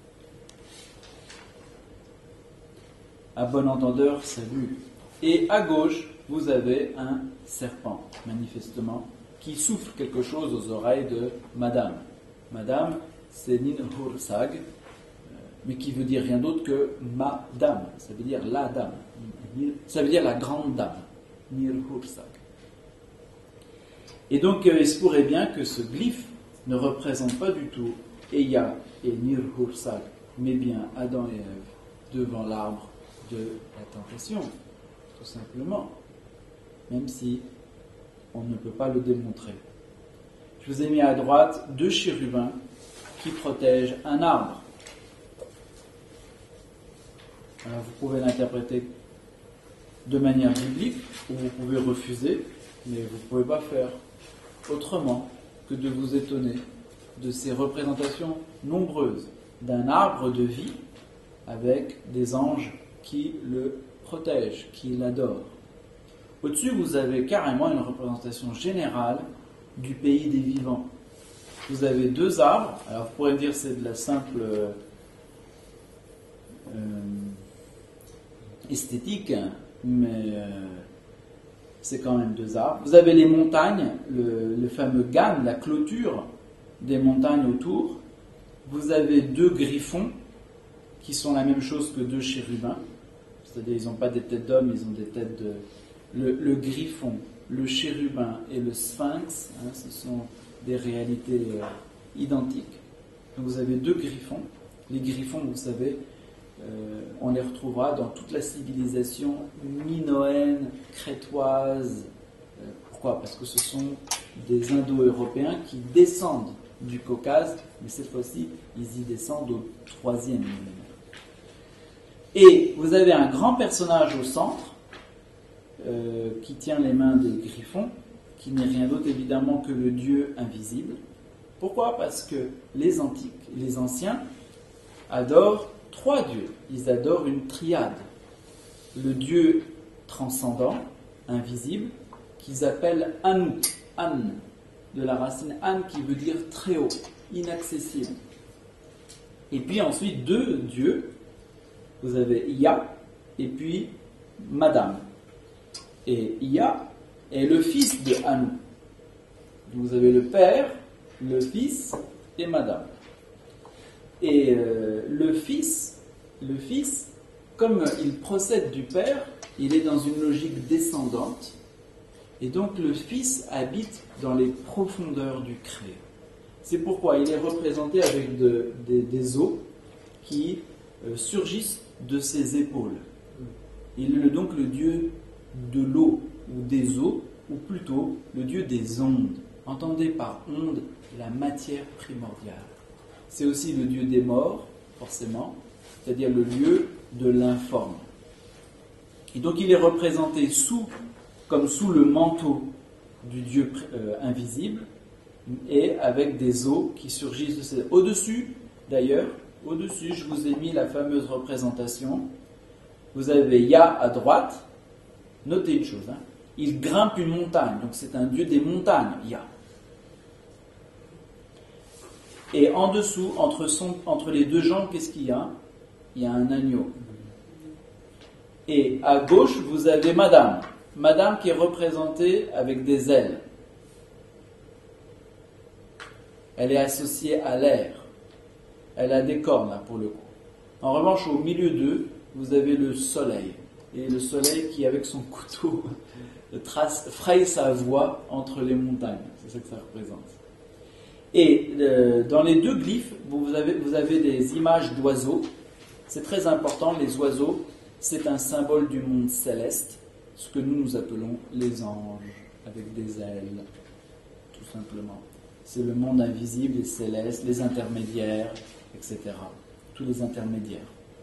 À bon entendeur, salut. Et à gauche, vous avez un serpent, manifestement, qui souffle quelque chose aux oreilles de Madame. Madame, c'est Ninhursag, mais qui veut dire rien d'autre que Madame. Ça veut dire la dame. Ça veut dire la grande dame. Ninhursag. Et donc, il se pourrait bien que ce glyphe ne représente pas du tout Eya et Ninhursag, mais bien Adam et Ève devant l'arbre de la tentation, tout simplement, même si on ne peut pas le démontrer. Je vous ai mis à droite deux chérubins qui protègent un arbre. Alors vous pouvez l'interpréter de manière biblique, ou vous pouvez refuser, mais vous ne pouvez pas faire autrement que de vous étonner de ces représentations nombreuses d'un arbre de vie avec des anges qui le protègent, qui l'adorent. Au-dessus, vous avez carrément une représentation générale du pays des vivants. Vous avez deux arbres, alors vous pourrez me dire que c'est de la simple euh, esthétique, mais euh, c'est quand même deux arbres. Vous avez les montagnes, le, le fameux Gan, la clôture des montagnes autour. Vous avez deux griffons qui sont la même chose que deux chérubins. C'est-à-dire ils n'ont pas des têtes d'homme, ils ont des têtes de... Le, le griffon, le chérubin et le sphinx, hein, ce sont des réalités euh, identiques. Donc vous avez deux griffons. Les griffons, vous savez, euh, on les retrouvera dans toute la civilisation minoenne, crétoise. Euh, pourquoi ? Parce que ce sont des Indo-Européens qui descendent du Caucase, mais cette fois-ci, ils y descendent au troisième millénaire. Et vous avez un grand personnage au centre, euh, qui tient les mains des griffons, qui n'est rien d'autre évidemment que le Dieu invisible. Pourquoi ? Parce que les antiques, les anciens, adorent trois dieux. Ils adorent une triade. Le Dieu transcendant, invisible, qu'ils appellent Anu, An, de la racine An qui veut dire très haut, inaccessible. Et puis ensuite deux dieux, vous avez Ya et puis Madame. Et Ya est le fils de Anu. Vous avez le père, le fils et Madame. Et euh, le fils, le fils, comme il procède du père, il est dans une logique descendante. Et donc le fils habite dans les profondeurs du créé. C'est pourquoi il est représenté avec de, de, des os qui euh, surgissent de ses épaules. Il est donc le dieu de l'eau ou des eaux, ou plutôt le dieu des ondes. Entendez par onde la matière primordiale. C'est aussi le dieu des morts, forcément, c'est-à-dire le lieu de l'informe. Et donc il est représenté sous, comme sous le manteau du dieu euh, invisible, et avec des os qui surgissent de ses... Au-dessus, d'ailleurs, au-dessus, je vous ai mis la fameuse représentation. Vous avez Ya à droite. Notez une chose, hein. Il grimpe une montagne, donc c'est un dieu des montagnes, Ya. Et en dessous, entre, son, entre les deux jambes, qu'est-ce qu'il y a ? Il y a un agneau. Et à gauche, vous avez Madame. Madame qui est représentée avec des ailes. Elle est associée à l'air. Elle a des cornes, là, pour le coup. En revanche, au milieu d'eux, vous avez le soleil. Et le soleil qui, avec son couteau, trace, fraye sa voie entre les montagnes. C'est ça que ça représente. Et euh, dans les deux glyphes, vous avez, vous avez des images d'oiseaux. C'est très important, les oiseaux, c'est un symbole du monde céleste, ce que nous nous appelons les anges, avec des ailes, tout simplement. C'est le monde invisible, les célestes, les intermédiaires, et cetera. Tous les intermédiaires.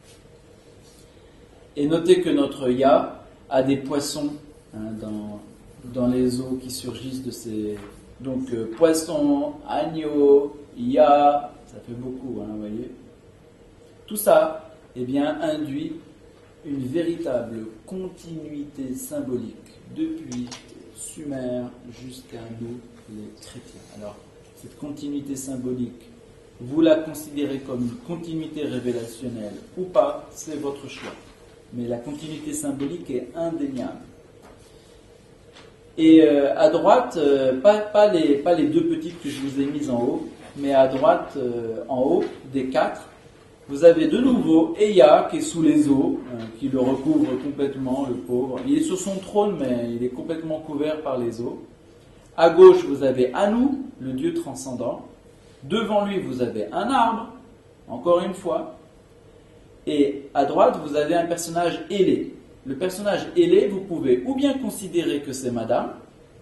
Et notez que notre Ya a des poissons hein, dans, dans les eaux qui surgissent de ces... Donc, euh, poisson, agneau, Ya, ça fait beaucoup, hein, vous voyez. Tout ça, eh bien, induit une véritable continuité symbolique depuis Sumer jusqu'à nous, les chrétiens. Alors, cette continuité symbolique, vous la considérez comme une continuité révélationnelle ou pas, c'est votre choix. Mais la continuité symbolique est indéniable. Et euh, à droite, euh, pas, pas, les, pas les deux petites que je vous ai mises en haut, mais à droite, euh, en haut, des quatre, vous avez de nouveau Eya qui est sous les eaux, euh, qui le recouvre complètement, le pauvre. Il est sur son trône, mais il est complètement couvert par les eaux. À gauche, vous avez Anu, le dieu transcendant. Devant lui, vous avez un arbre, encore une fois. Et à droite, vous avez un personnage ailé. Le personnage ailé, vous pouvez ou bien considérer que c'est Madame,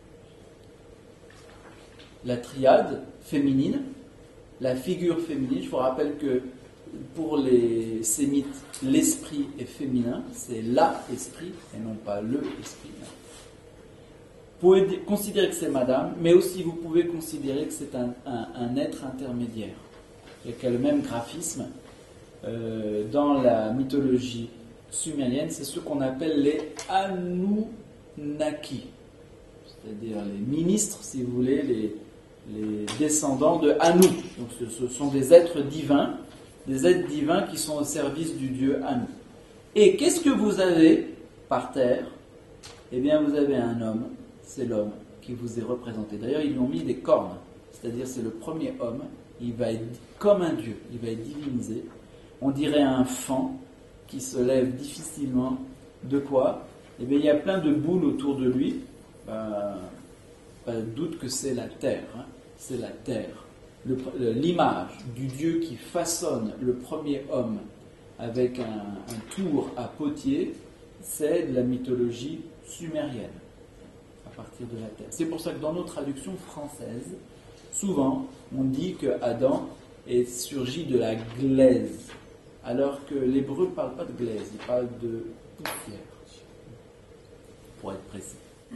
la triade féminine, la figure féminine. Je vous rappelle que pour les sémites, l'esprit est féminin, c'est la esprit et non pas le esprit. Vous pouvez considérer que c'est Madame, mais aussi vous pouvez considérer que c'est un, un, un être intermédiaire, et qui a le même graphisme. Euh, dans la mythologie sumérienne, c'est ce qu'on appelle les Anunnaki, c'est-à-dire les ministres, si vous voulez, les, les descendants de Anu. Donc ce, ce sont des êtres divins, des êtres divins qui sont au service du dieu Anu. Et qu'est-ce que vous avez par terre ? eh bien vous avez un homme, c'est l'homme qui vous est représenté. D'ailleurs, ils lui ont mis des cornes, c'est-à-dire c'est le premier homme, il va être comme un dieu, il va être divinisé. On dirait un faon qui se lève difficilement. De quoi? Eh bien, il y a plein de boules autour de lui. Euh, pas de doute que c'est la terre. Hein. C'est la terre. Le, l'image du Dieu qui façonne le premier homme avec un, un tour à potier, c'est de la mythologie sumérienne, à partir de la terre. C'est pour ça que dans nos traductions françaises, souvent, on dit que Adam est surgi de la glaise, alors que l'hébreu ne parle pas de glaise, il parle de poussière, pour être précis.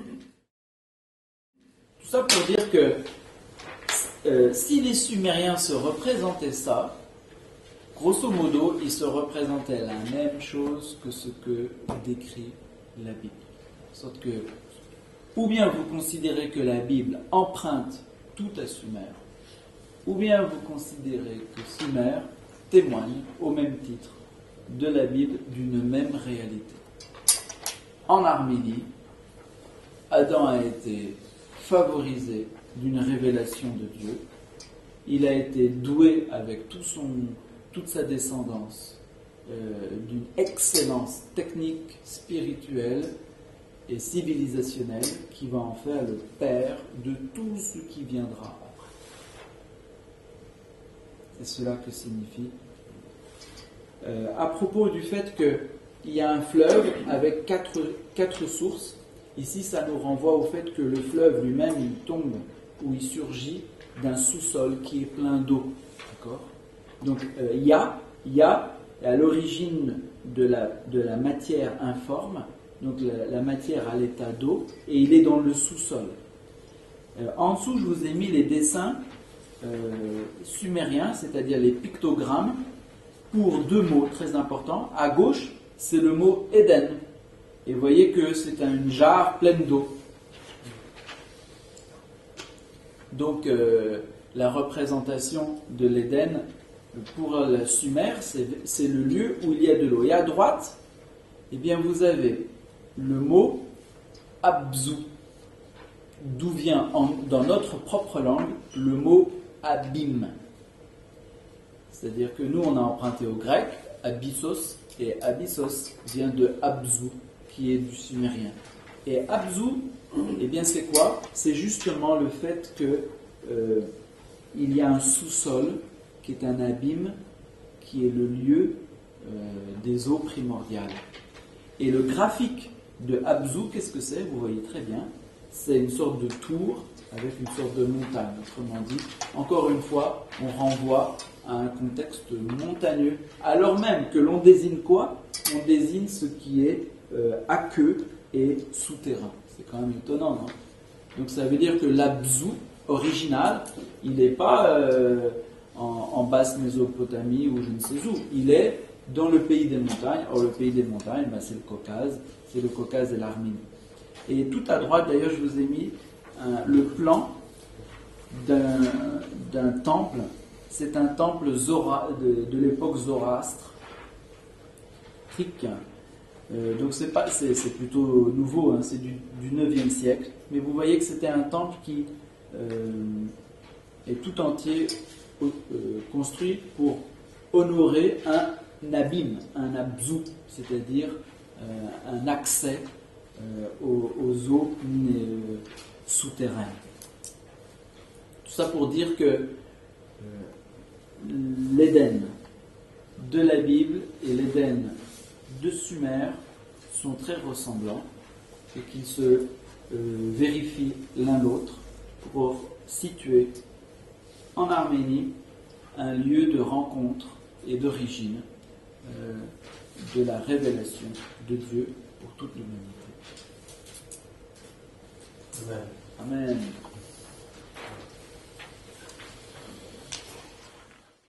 Tout ça pour dire que euh, si les Sumériens se représentaient ça, grosso modo, ils se représentaient la même chose que ce que décrit la Bible. De sorte que, ou bien vous considérez que la Bible emprunte tout à Sumer, ou bien vous considérez que Sumer témoigne au même titre de la Bible d'une même réalité. En Arménie, Adam a été favorisé d'une révélation de Dieu. Il a été doué avec tout son, toute sa descendance euh, d'une excellence technique, spirituelle et civilisationnelle qui va en faire le père de tout ce qui viendra après. C'est cela que signifie. Euh, à propos du fait qu'il y a un fleuve avec quatre, quatre sources, ici ça nous renvoie au fait que le fleuve lui-même il tombe ou il surgit d'un sous-sol qui est plein d'eau. D'accord ? Donc euh, Ya, Ya est à l'origine de la, de la matière informe, donc la, la matière à l'état d'eau, et il est dans le sous-sol. Euh, en dessous, je vous ai mis les dessins euh, sumériens, c'est-à-dire les pictogrammes, pour deux mots très importants. À gauche, c'est le mot Éden. Et vous voyez que c'est une jarre pleine d'eau. Donc, euh, la représentation de l'Éden, pour la Sumer, c'est, c'est le lieu où il y a de l'eau. Et à droite, eh bien, vous avez le mot Abzu, d'où vient en, dans notre propre langue le mot abîme. C'est-à-dire que nous, on a emprunté au grec, abyssos, et abyssos vient de Abzu, qui est du sumérien. Et Abzu, eh bien c'est quoi? C'est justement le fait que euh, il y a un sous-sol qui est un abîme, qui est le lieu euh, des eaux primordiales. Et le graphique de Abzu, qu'est-ce que c'est? Vous voyez très bien, c'est une sorte de tour avec une sorte de montagne. Autrement dit, encore une fois, on renvoie à un contexte montagneux, alors même que l'on désigne quoi? On désigne ce qui est euh, aqueux et souterrain. C'est quand même étonnant, non? Donc ça veut dire que l'Abzu original, il n'est pas euh, en, en basse Mésopotamie ou je ne sais où, il est dans le pays des montagnes. Or le pays des montagnes, ben, c'est le Caucase, c'est le Caucase et l'Arménie. Et tout à droite, d'ailleurs, je vous ai mis un, le plan d'un, d'un temple. C'est un temple Zora, de, de l'époque zoroastre. Euh, donc c'est, pas, c'est, c'est plutôt nouveau, hein, c'est du, du neuvième siècle. Mais vous voyez que c'était un temple qui euh, est tout entier euh, construit pour honorer un abîme, un abzu, c'est-à-dire euh, un accès euh, aux, aux eaux euh, souterraines. Tout ça pour dire que euh, l'Éden de la Bible et l'Éden de Sumer sont très ressemblants et qu'ils se euh, vérifient l'un l'autre pour situer en Arménie un lieu de rencontre et d'origine euh, de la révélation de Dieu pour toute l'humanité. Amen. Amen.